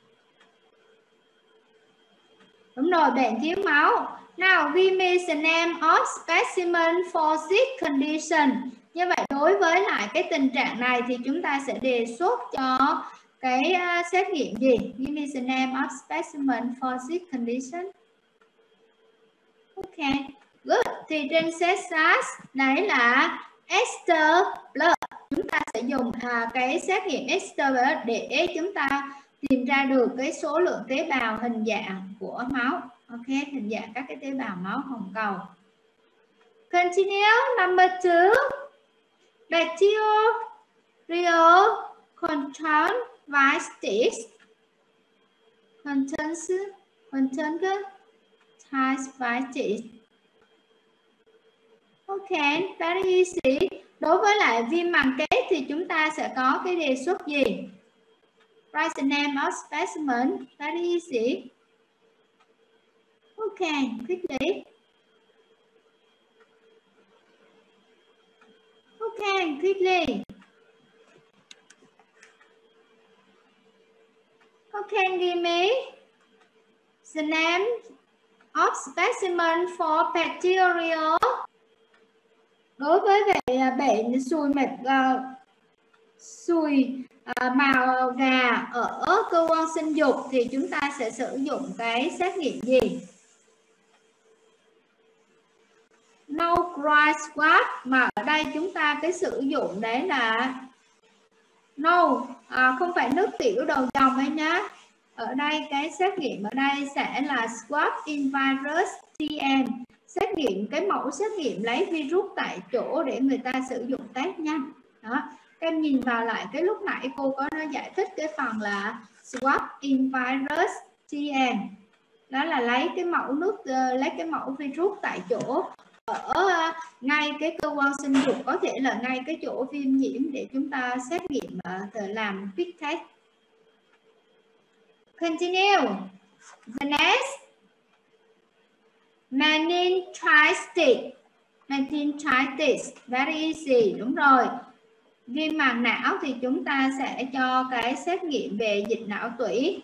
Đúng rồi, bệnh thiếu máu. Now we measure the name of specimen for this condition. Như vậy đối với lại cái tình trạng này thì chúng ta sẽ đề xuất cho cái xét nghiệm gì? We measure the name of specimen for this condition. Ok, good. Thì trên set SAS đấy là Ester blood. Chúng ta sẽ dùng cái xét nghiệm Ester blood để chúng ta tìm ra được cái số lượng tế bào hình dạng của máu. Ok, hình dạng các cái tế bào máu hồng cầu. Continue. Number 2. Bacterial conjunctivitis. Conjunctivitis. Ok, very easy. Đối với lại viêm màng kết thì chúng ta sẽ có cái đề xuất gì? Write the name of specimen. Very easy. Ok, quickly. Ok, quickly. Okay, give me the name of specimen for bacterial. Đối với bệnh sùi màu gà ở cơ quan sinh dục thì chúng ta sẽ sử dụng cái xét nghiệm gì? No dry swab, mà ở đây chúng ta cái sử dụng đấy là không phải nước tiểu đầu dòng ấy nhá. Ở đây cái xét nghiệm ở đây sẽ là swab in virus TM, xét nghiệm cái mẫu xét nghiệm lấy virus tại chỗ để người ta sử dụng test nhanh. Đó, các em nhìn vào lại cái lúc nãy cô có nói giải thích cái phần là swab in virus TM, đó là lấy cái mẫu lấy cái mẫu virus tại chỗ ở ngay cái cơ quan sinh dục, có thể là ngay cái chỗ viêm nhiễm để chúng ta xét nghiệm làm quick test. Continue. The next, meningitis. Very easy. Đúng rồi. Viêm màng não thì chúng ta sẽ cho cái xét nghiệm về dịch não tủy.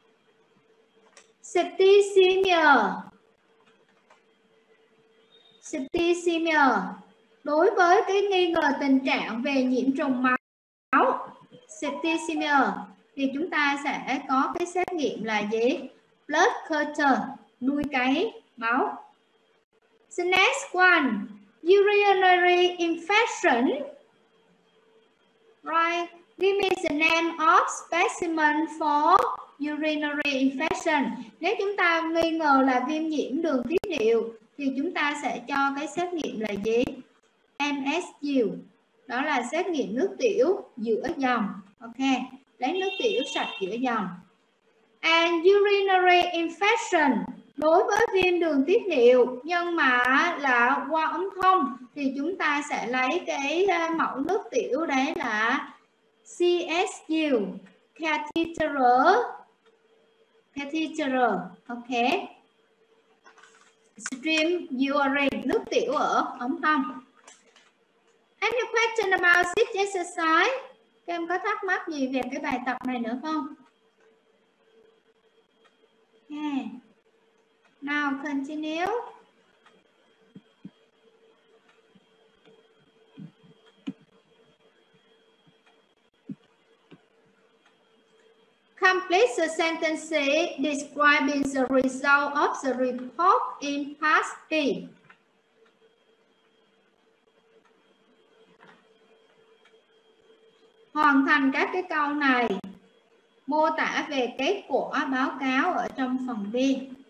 Septicemia. Đối với cái nghi ngờ tình trạng về nhiễm trùng máu, septicemia, thì chúng ta sẽ có cái xét nghiệm là gì? Blood culture, nuôi cấy máu. The next one, urinary infection. Right, give me the name of specimen for urinary infection. Nếu chúng ta nghi ngờ là viêm nhiễm đường tiết niệu thì chúng ta sẽ cho cái xét nghiệm là gì? MSU. Đó là xét nghiệm nước tiểu giữa dòng. Ok, lấy nước tiểu sạch giữa dòng. And urinary infection, đối với viêm đường tiết niệu nhưng mà là qua ống thông thì chúng ta sẽ lấy cái mẫu nước tiểu đấy là CSU, catheter. Ok, stream urine, nước tiểu ở ống thông. Any question about this exercise? Các em có thắc mắc gì về cái bài tập này nữa không? Okay. Now continue. Complete the sentence describing the result of the report in part B. Hoàn thành các cái câu này, mô tả về kết quả báo cáo ở trong phần B.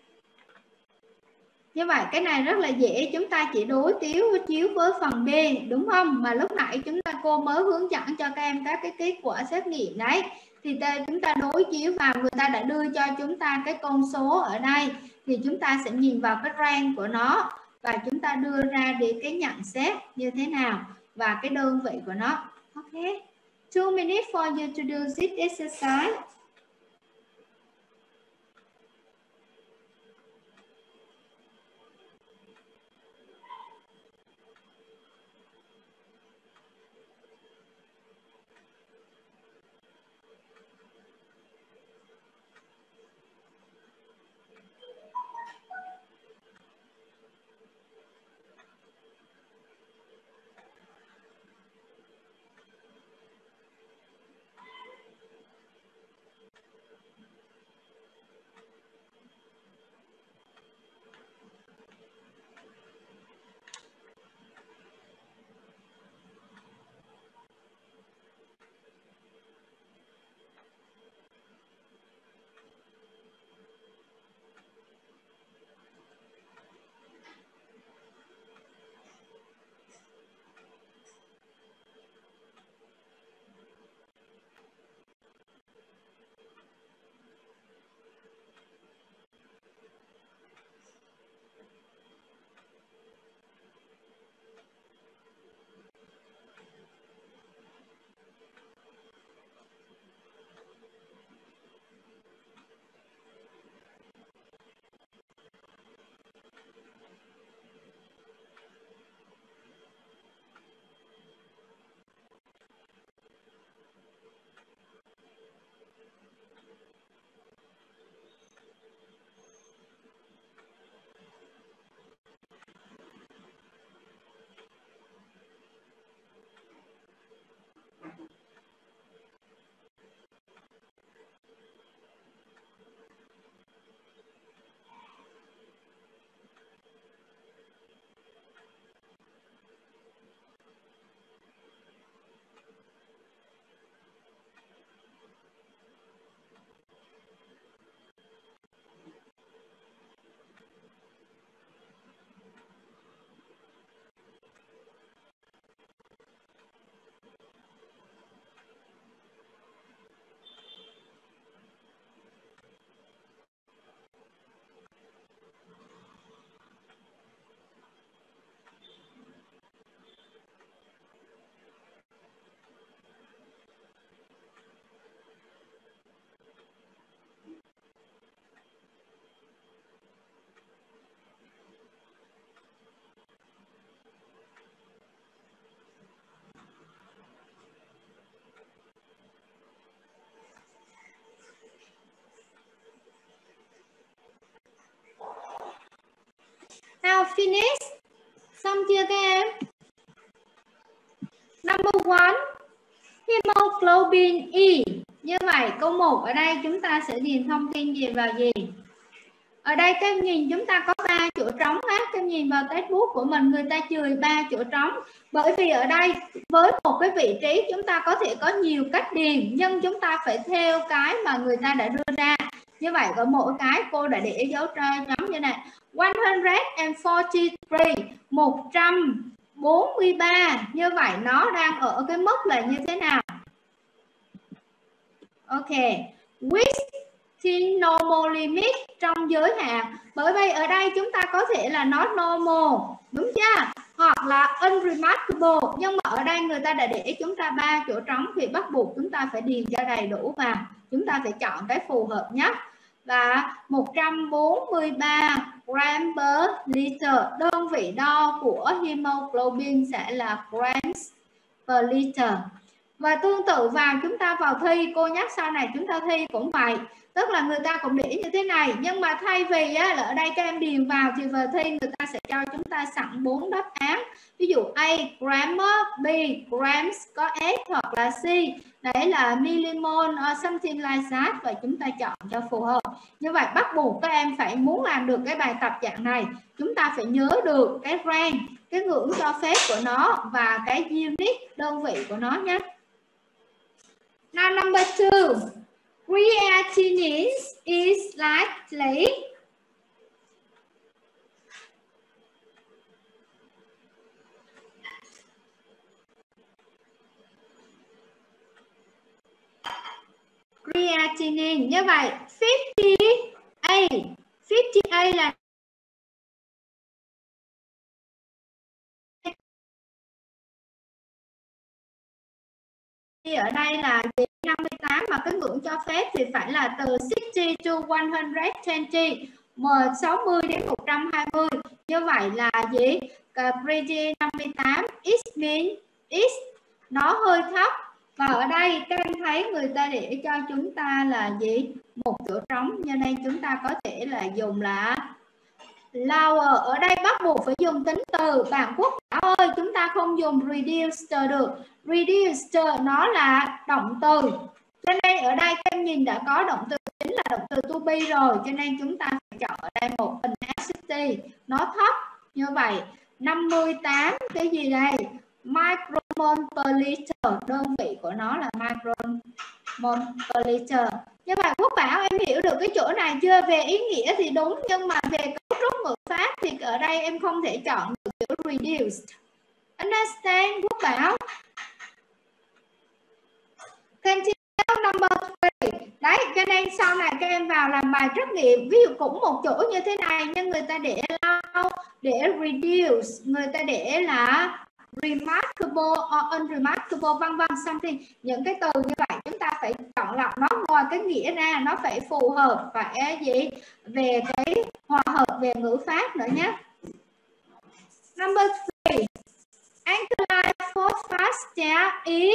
Như vậy cái này rất là dễ, chúng ta chỉ đối chiếu với phần B, đúng không? Mà lúc nãy cô mới hướng dẫn cho các em các cái kết quả xét nghiệm đấy. Thì chúng ta đối chiếu vào, người ta đã đưa cho chúng ta cái con số ở đây. Thì chúng ta sẽ nhìn vào cái rank của nó. và chúng ta đưa ra để cái nhận xét như thế nào và cái đơn vị của nó. Ok, 2 minutes for you to do this exercise. Now finish. Xong chưa các em? Number 1, hemoglobin E. Như vậy câu 1 ở đây chúng ta sẽ điền thông tin gì vào gì? Ở đây các em nhìn chúng ta có 3 chỗ trống hết. Các em nhìn vào textbook của mình, người ta chừa 3 chỗ trống. Bởi vì ở đây với một cái vị trí chúng ta có thể có nhiều cách điền, nhưng chúng ta phải theo cái mà người ta đã đưa ra. Như vậy ở mỗi cái cô đã để dấu chấm như này. 143, 143. Như vậy nó đang ở cái mức là như thế nào? Ok, with the normal limit, trong giới hạn. Bởi vì ở đây chúng ta có thể là not normal, đúng chưa? Hoặc là unremarkable. Nhưng mà ở đây người ta đã để chúng ta 3 chỗ trống thì bắt buộc chúng ta phải điền cho đầy đủ vào. Chúng ta phải chọn cái phù hợp nhất. Và 143 gram per liter, đơn vị đo của hemoglobin sẽ là grams per liter. Và tương tự vào chúng ta vào thi, cô nhắc sau này chúng ta thi cũng vậy, tức là người ta cũng để như thế này, nhưng mà thay vì á, là ở đây các em điền vào thì vào thi người ta sẽ cho chúng ta sẵn 4 đáp án, ví dụ A gram, B grams có S hoặc là C đấy là millimol or something like that, và chúng ta chọn cho phù hợp. Như vậy bắt buộc các em phải muốn làm được cái bài tập dạng này, chúng ta phải nhớ được cái range, cái ngưỡng cho phép của nó và cái unit, đơn vị của nó nhé. Now number 2, creatinine is likely creatinine. Như vậy 50A là thì ở đây là 58 mà cái ngưỡng cho phép thì phải là từ 60 to 120, 60 đến 120. Như vậy là gì? Brady 58 it means it nó hơi thấp. Và ở đây các anh thấy người ta để cho chúng ta là gì? Một chỗ trống, cho nên chúng ta có thể là dùng là lower. Ở đây bắt buộc phải dùng tính từ. Bạn Quốc Bảo ơi, chúng ta không dùng reduced được. Reduced nó là động từ, cho nên ở đây các em nhìn đã có động từ chính là động từ to be rồi, cho nên chúng ta phải chọn ở đây một hình ST nó thấp. Như vậy 58 cái gì đây? Micromol per liter, đơn vị của nó là micromol per liter. Như vậy Quốc Bảo em hiểu được cái chỗ này chưa? Về ý nghĩa thì đúng, nhưng mà về cấu trúc ngữ pháp thì ở đây em không thể chọn được chữ reduced. Understand Quốc Bảo? Continue number 3. Đấy, cho nên sau này các em vào làm bài trắc nghiệm, ví dụ cũng một chỗ như thế này nhưng người ta để low, để reduce, người ta để là remarkable or unremarkable vân vân something. Những cái từ như vậy chúng ta phải chọn lọc nó, ngoài cái nghĩa ra nó phải phù hợp, phải gì về cái hòa hợp về ngữ pháp nữa nhé. Number 3. Angular phosphate is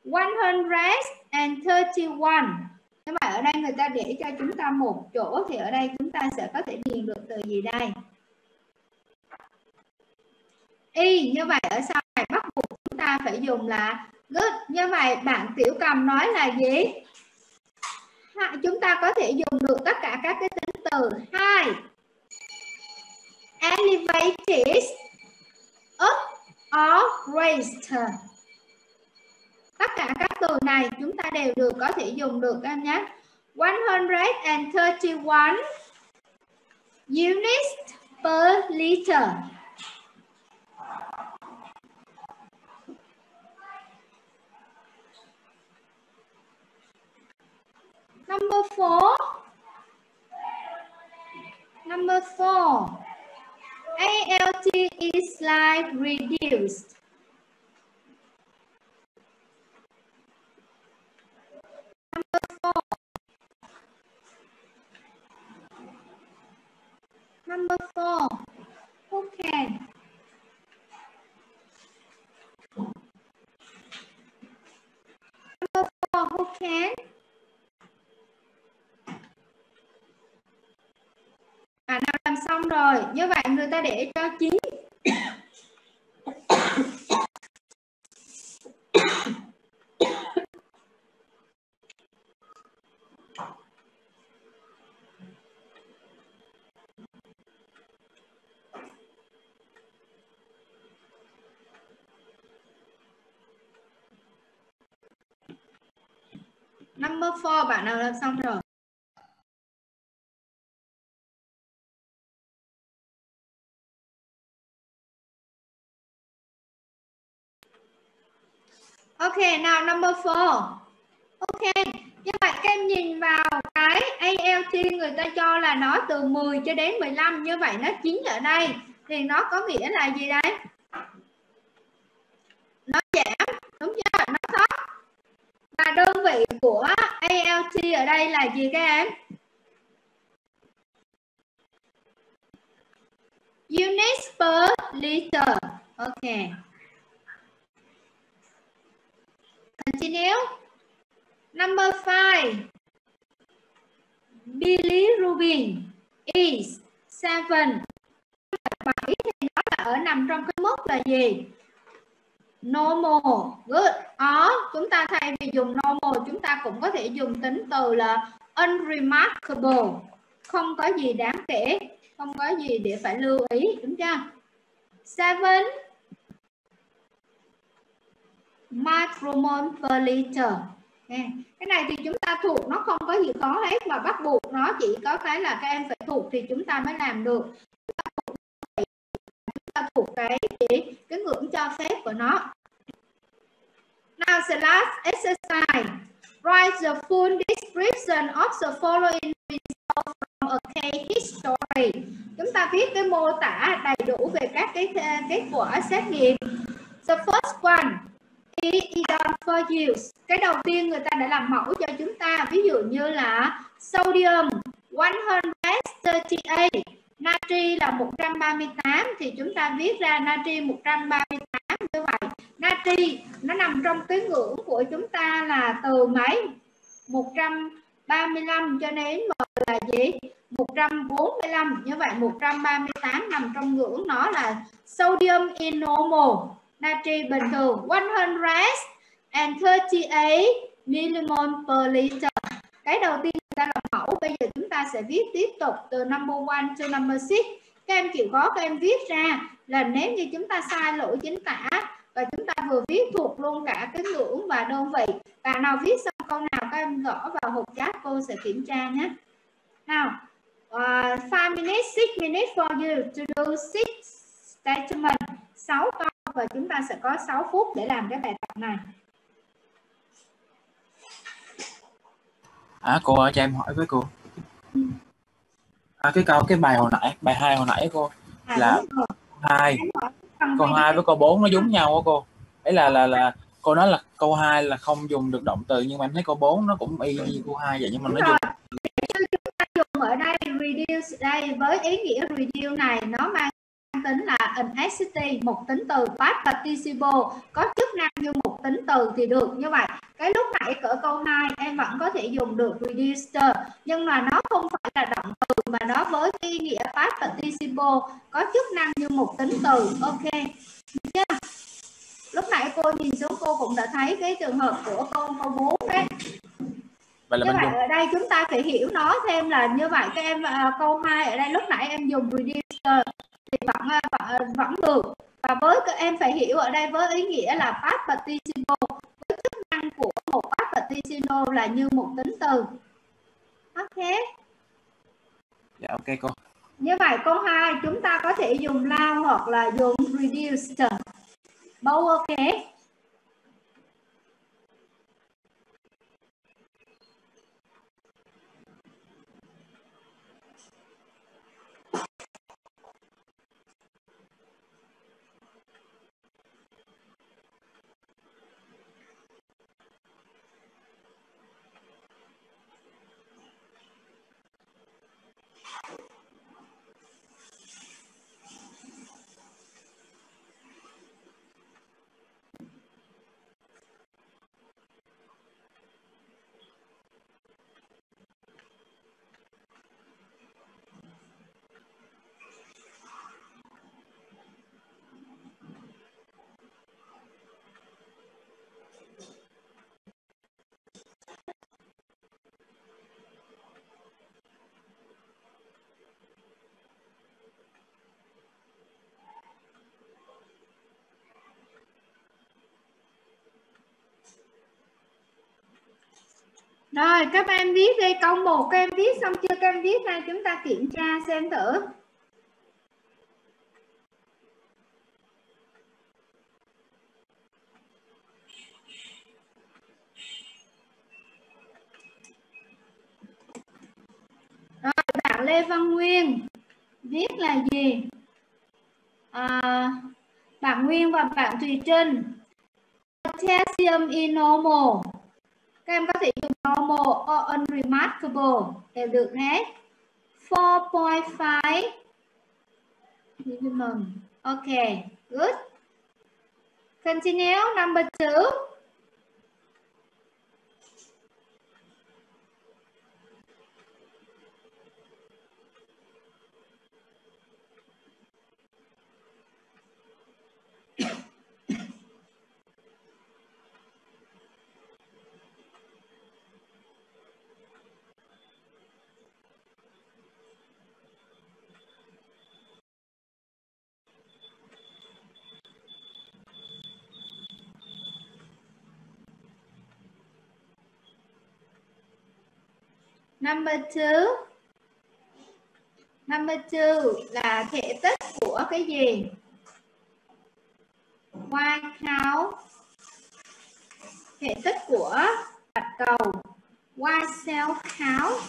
131. Như vậy ở đây người ta để cho chúng ta một chỗ thì ở đây chúng ta sẽ có thể điền được từ gì đây? Y. Như vậy ở sau này bắt buộc chúng ta phải dùng là good. Như vậy bạn Tiểu Cầm nói là gì? Chúng ta có thể dùng được tất cả các cái tính từ. 2. Elevated, up or raised. Tất cả các từ này chúng ta đều được có thể dùng được em nhé. 131 units per liter. Number 4. Number 4. ALT is like reduced. Number 4. Number 4. Who can? Number 4. Who can? Bạn nào làm xong rồi? Như vậy người ta để cho 9. Number 4 bạn nào làm xong rồi? Ok, nào number 4. Ok, như vậy các em nhìn vào cái ALT người ta cho là nó từ 10 cho đến 15, như vậy nó 9 ở đây thì nó có nghĩa là gì đấy? Nó giảm, đúng chưa? Nó thấp. Và đơn vị của ALT ở đây là gì các em? Units per liter. Ok. Continue. Number 5. Bilirubin is 7. 7 thì nó là nằm trong cái mức là gì? Normal. Good. Chúng ta thay vì dùng normal chúng ta cũng có thể dùng tính từ là unremarkable. Không có gì đáng kể, không có gì để phải lưu ý, đúng chưa? 7 micromol per liter. Cái này thì chúng ta thuộc, nó không có gì khó hết, mà bắt buộc nó chỉ có cái là các em phải thuộc thì chúng ta mới làm được. Chúng ta thuộc cái ngưỡng cho phép của nó. Now the last exercise. Write the full description of the following results from a case history. Chúng ta viết cái mô tả đầy đủ về các cái kết quả xét nghiệm. The first one is done for you. Cái đầu tiên người ta đã làm mẫu cho chúng ta, ví dụ như là sodium 138, natri là 138 thì chúng ta viết ra natri 138 như vậy. Natri nó nằm trong cái ngưỡng của chúng ta là từ mấy 135 cho đến là gì 145, như vậy 138 nằm trong ngưỡng nó là sodium in normal, natri bình thường 138 millimol per liter. Cái đầu tiên người ta làm mẫu, bây giờ chúng ta sẽ viết tiếp tục từ number 1 to number 6. Các em chịu khó các em viết ra, là nếu như chúng ta sai lỗi chính tả và chúng ta vừa viết thuộc luôn cả cái ngưỡng và đơn vị. Bạn nào viết xong câu nào các em gõ vào hộp chat, cô sẽ kiểm tra nhé. Nào, 5 minutes, 6 minutes for you to do 6 statement, 6 câu và chúng ta sẽ có 6 phút để làm cái bài tập này. Cô ơi, cho em hỏi với cô. Cái bài hồi nãy, bài 2 hồi nãy cô là câu 2 với câu 4 nó giống nhau á cô. Ấy là cô nói là câu 2 là không dùng được động từ, nhưng mà em thấy câu 4 nó cũng y như câu 2 vậy, nhưng mà nó dùng dùng ở đây reduce đây với ý nghĩa reduce này nó mang tính là an adjective, một tính từ past participle có chức năng như một tính từ thì được. Như vậy cái lúc nãy ở câu 2 em vẫn có thể dùng được reducer, nhưng mà nó không phải là động từ mà nó với ý nghĩa past participle có chức năng như một tính từ. Ok chưa? Lúc nãy cô nhìn xuống cô cũng đã thấy cái trường hợp của câu 4 đấy. Như vậy ở đây chúng ta phải hiểu nó thêm là như vậy. Các em câu 2 ở đây lúc nãy em dùng reducer thì vẫn được, và với các em phải hiểu ở đây với ý nghĩa là past participle với chức năng của một past participle là như một tính từ. Ok. Dạ ok cô. Như vậy câu 2 chúng ta có thể dùng now hoặc là dùng reducer. Both ok. Rồi các em viết đi, câu 1 các em viết xong chưa? Các em viết ra chúng ta kiểm tra xem thử. Rồi bạn Lê Văn Nguyên viết là gì? Bạn Nguyên và bạn Thùy Trinh, potassium in normal. Các em có thể dùng normal or unremarkable đều được hết. 4.5 minimum. Ok, good. Continue. Number 2. Number 2. Number 2 là thể tích của cái gì? Y count. Thể tích của bạch cầu. Y cell count.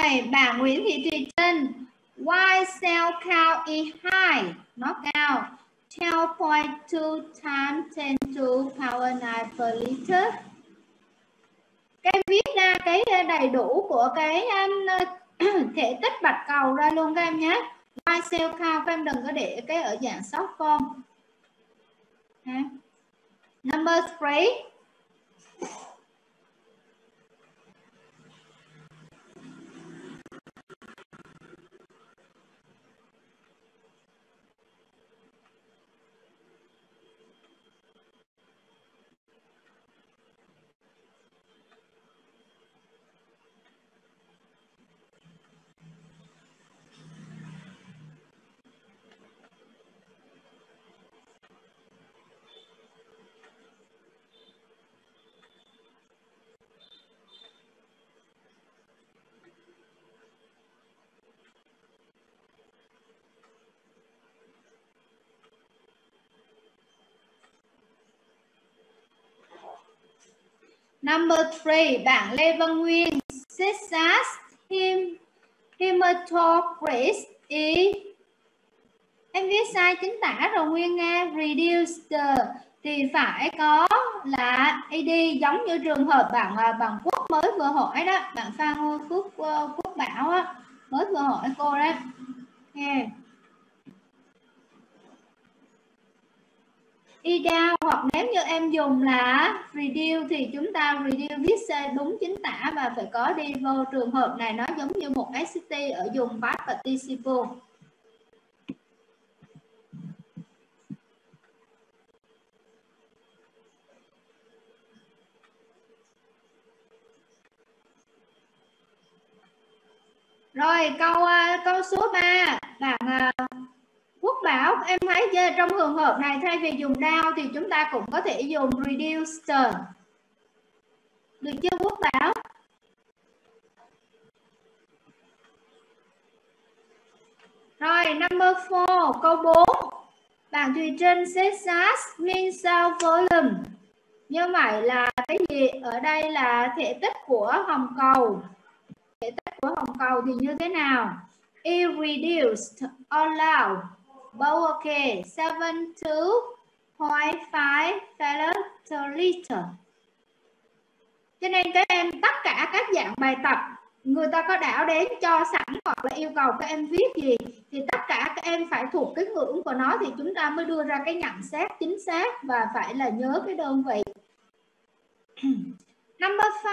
Rồi, bạn Nguyễn Thị Thùy Trinh. Why cell count is high? Nó cao. 12.2 times 10 to power 9 per liter. Các em viết ra cái đầy đủ của cái thể tích bạch cầu ra luôn các em nhé. Why cell count, các em đừng có để cái ở dạng short form. Number 3. Number 3, bạn Lê Văn Nguyên. Success hematocrit is, em viết sai chính tả rồi Nguyên Nga. Reduced thì phải có là AD, giống như trường hợp bạn Quốc mới vừa hỏi đó, bạn Phan Quốc Bảo á, mới vừa hỏi cô đó. Okay. Down, hoặc nếu như em dùng là reduce thì chúng ta reduce viết sai đúng chính tả và phải có đi vô. Trường hợp này nó giống như một ST ở dùng past participle. Rồi câu số 3, bạn Quốc Bảo, em thấy chưa, trong trường hợp này thay vì dùng down thì chúng ta cũng có thể dùng reduced. Được chưa Quốc Bảo? Rồi number 4, câu 4. Bạn Thùy Trinh says mean cell volume. Như vậy là cái gì? Ở đây là thể tích của hồng cầu. Thể tích của hồng cầu thì như thế nào? Irreduced allowed. Both okay. 72.5 farad per liter. Cho nên các em tất cả các dạng bài tập người ta có đảo đến cho sẵn hoặc là yêu cầu các em viết gì thì tất cả các em phải thuộc cái ngưỡng của nó thì chúng ta mới đưa ra cái nhận xét chính xác và phải là nhớ cái đơn vị. Number 5.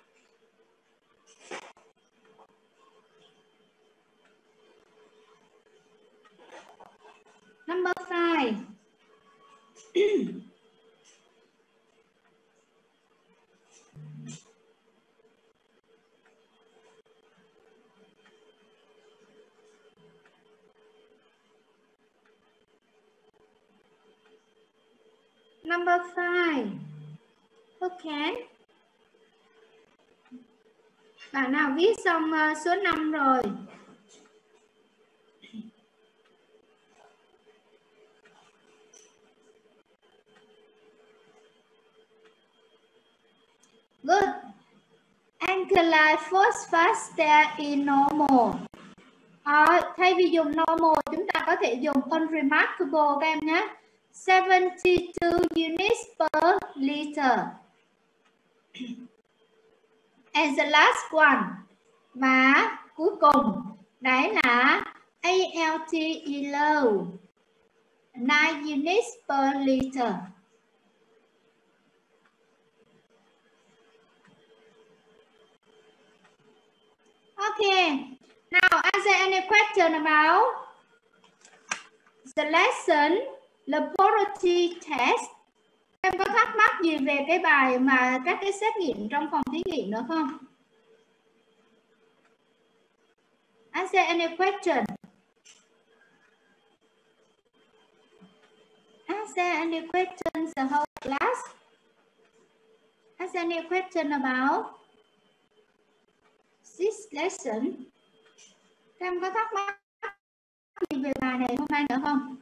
Number 5. Number 5. Okay. Bạn nào viết xong số 5 rồi? Good. Alkaline phosphate is normal. Thay vì dùng normal chúng ta có thể dùng unremarkable các em nhé. 72 units per liter. And the last one. Và cuối cùng đấy là ALT low. 9 units per liter. Okay. Now, is there any question about the lesson, laboratory test? Em có thắc mắc gì về cái bài mà các cái xét nghiệm trong phòng thí nghiệm nữa không? Is there any question? Is there any questions the whole class? Is there any question about this lesson? Các em có thắc mắc gì về bài này hôm nay nữa không?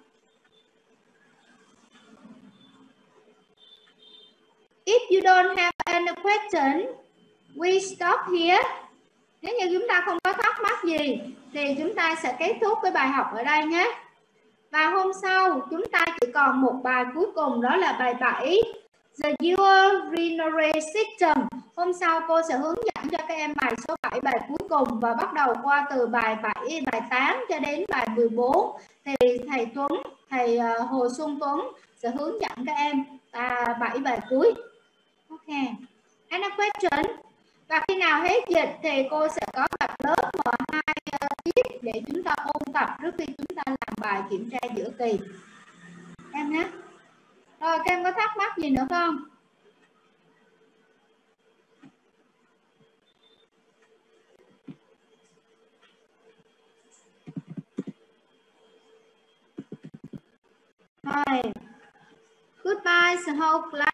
If you don't have any question, we stop here. Nếu như chúng ta không có thắc mắc gì thì chúng ta sẽ kết thúc cái bài học ở đây nhé. Và hôm sau chúng ta chỉ còn một bài cuối cùng, đó là bài 7, The Urinary System. Hôm sau cô sẽ hướng dẫn cho các em bài số 7, bài cuối cùng, và bắt đầu qua từ bài 7, bài 8 cho đến bài 14 thì thầy Hồ Xuân Tuấn sẽ hướng dẫn các em 7 bài cuối. Ok. Any question? Và khi nào hết dịch thì cô sẽ có tập lớp M2 tiếp để chúng ta ôn tập trước khi chúng ta làm bài kiểm tra giữa kỳ em nhé. Rồi các em có thắc mắc gì nữa không? Rồi. Goodbye, the whole class.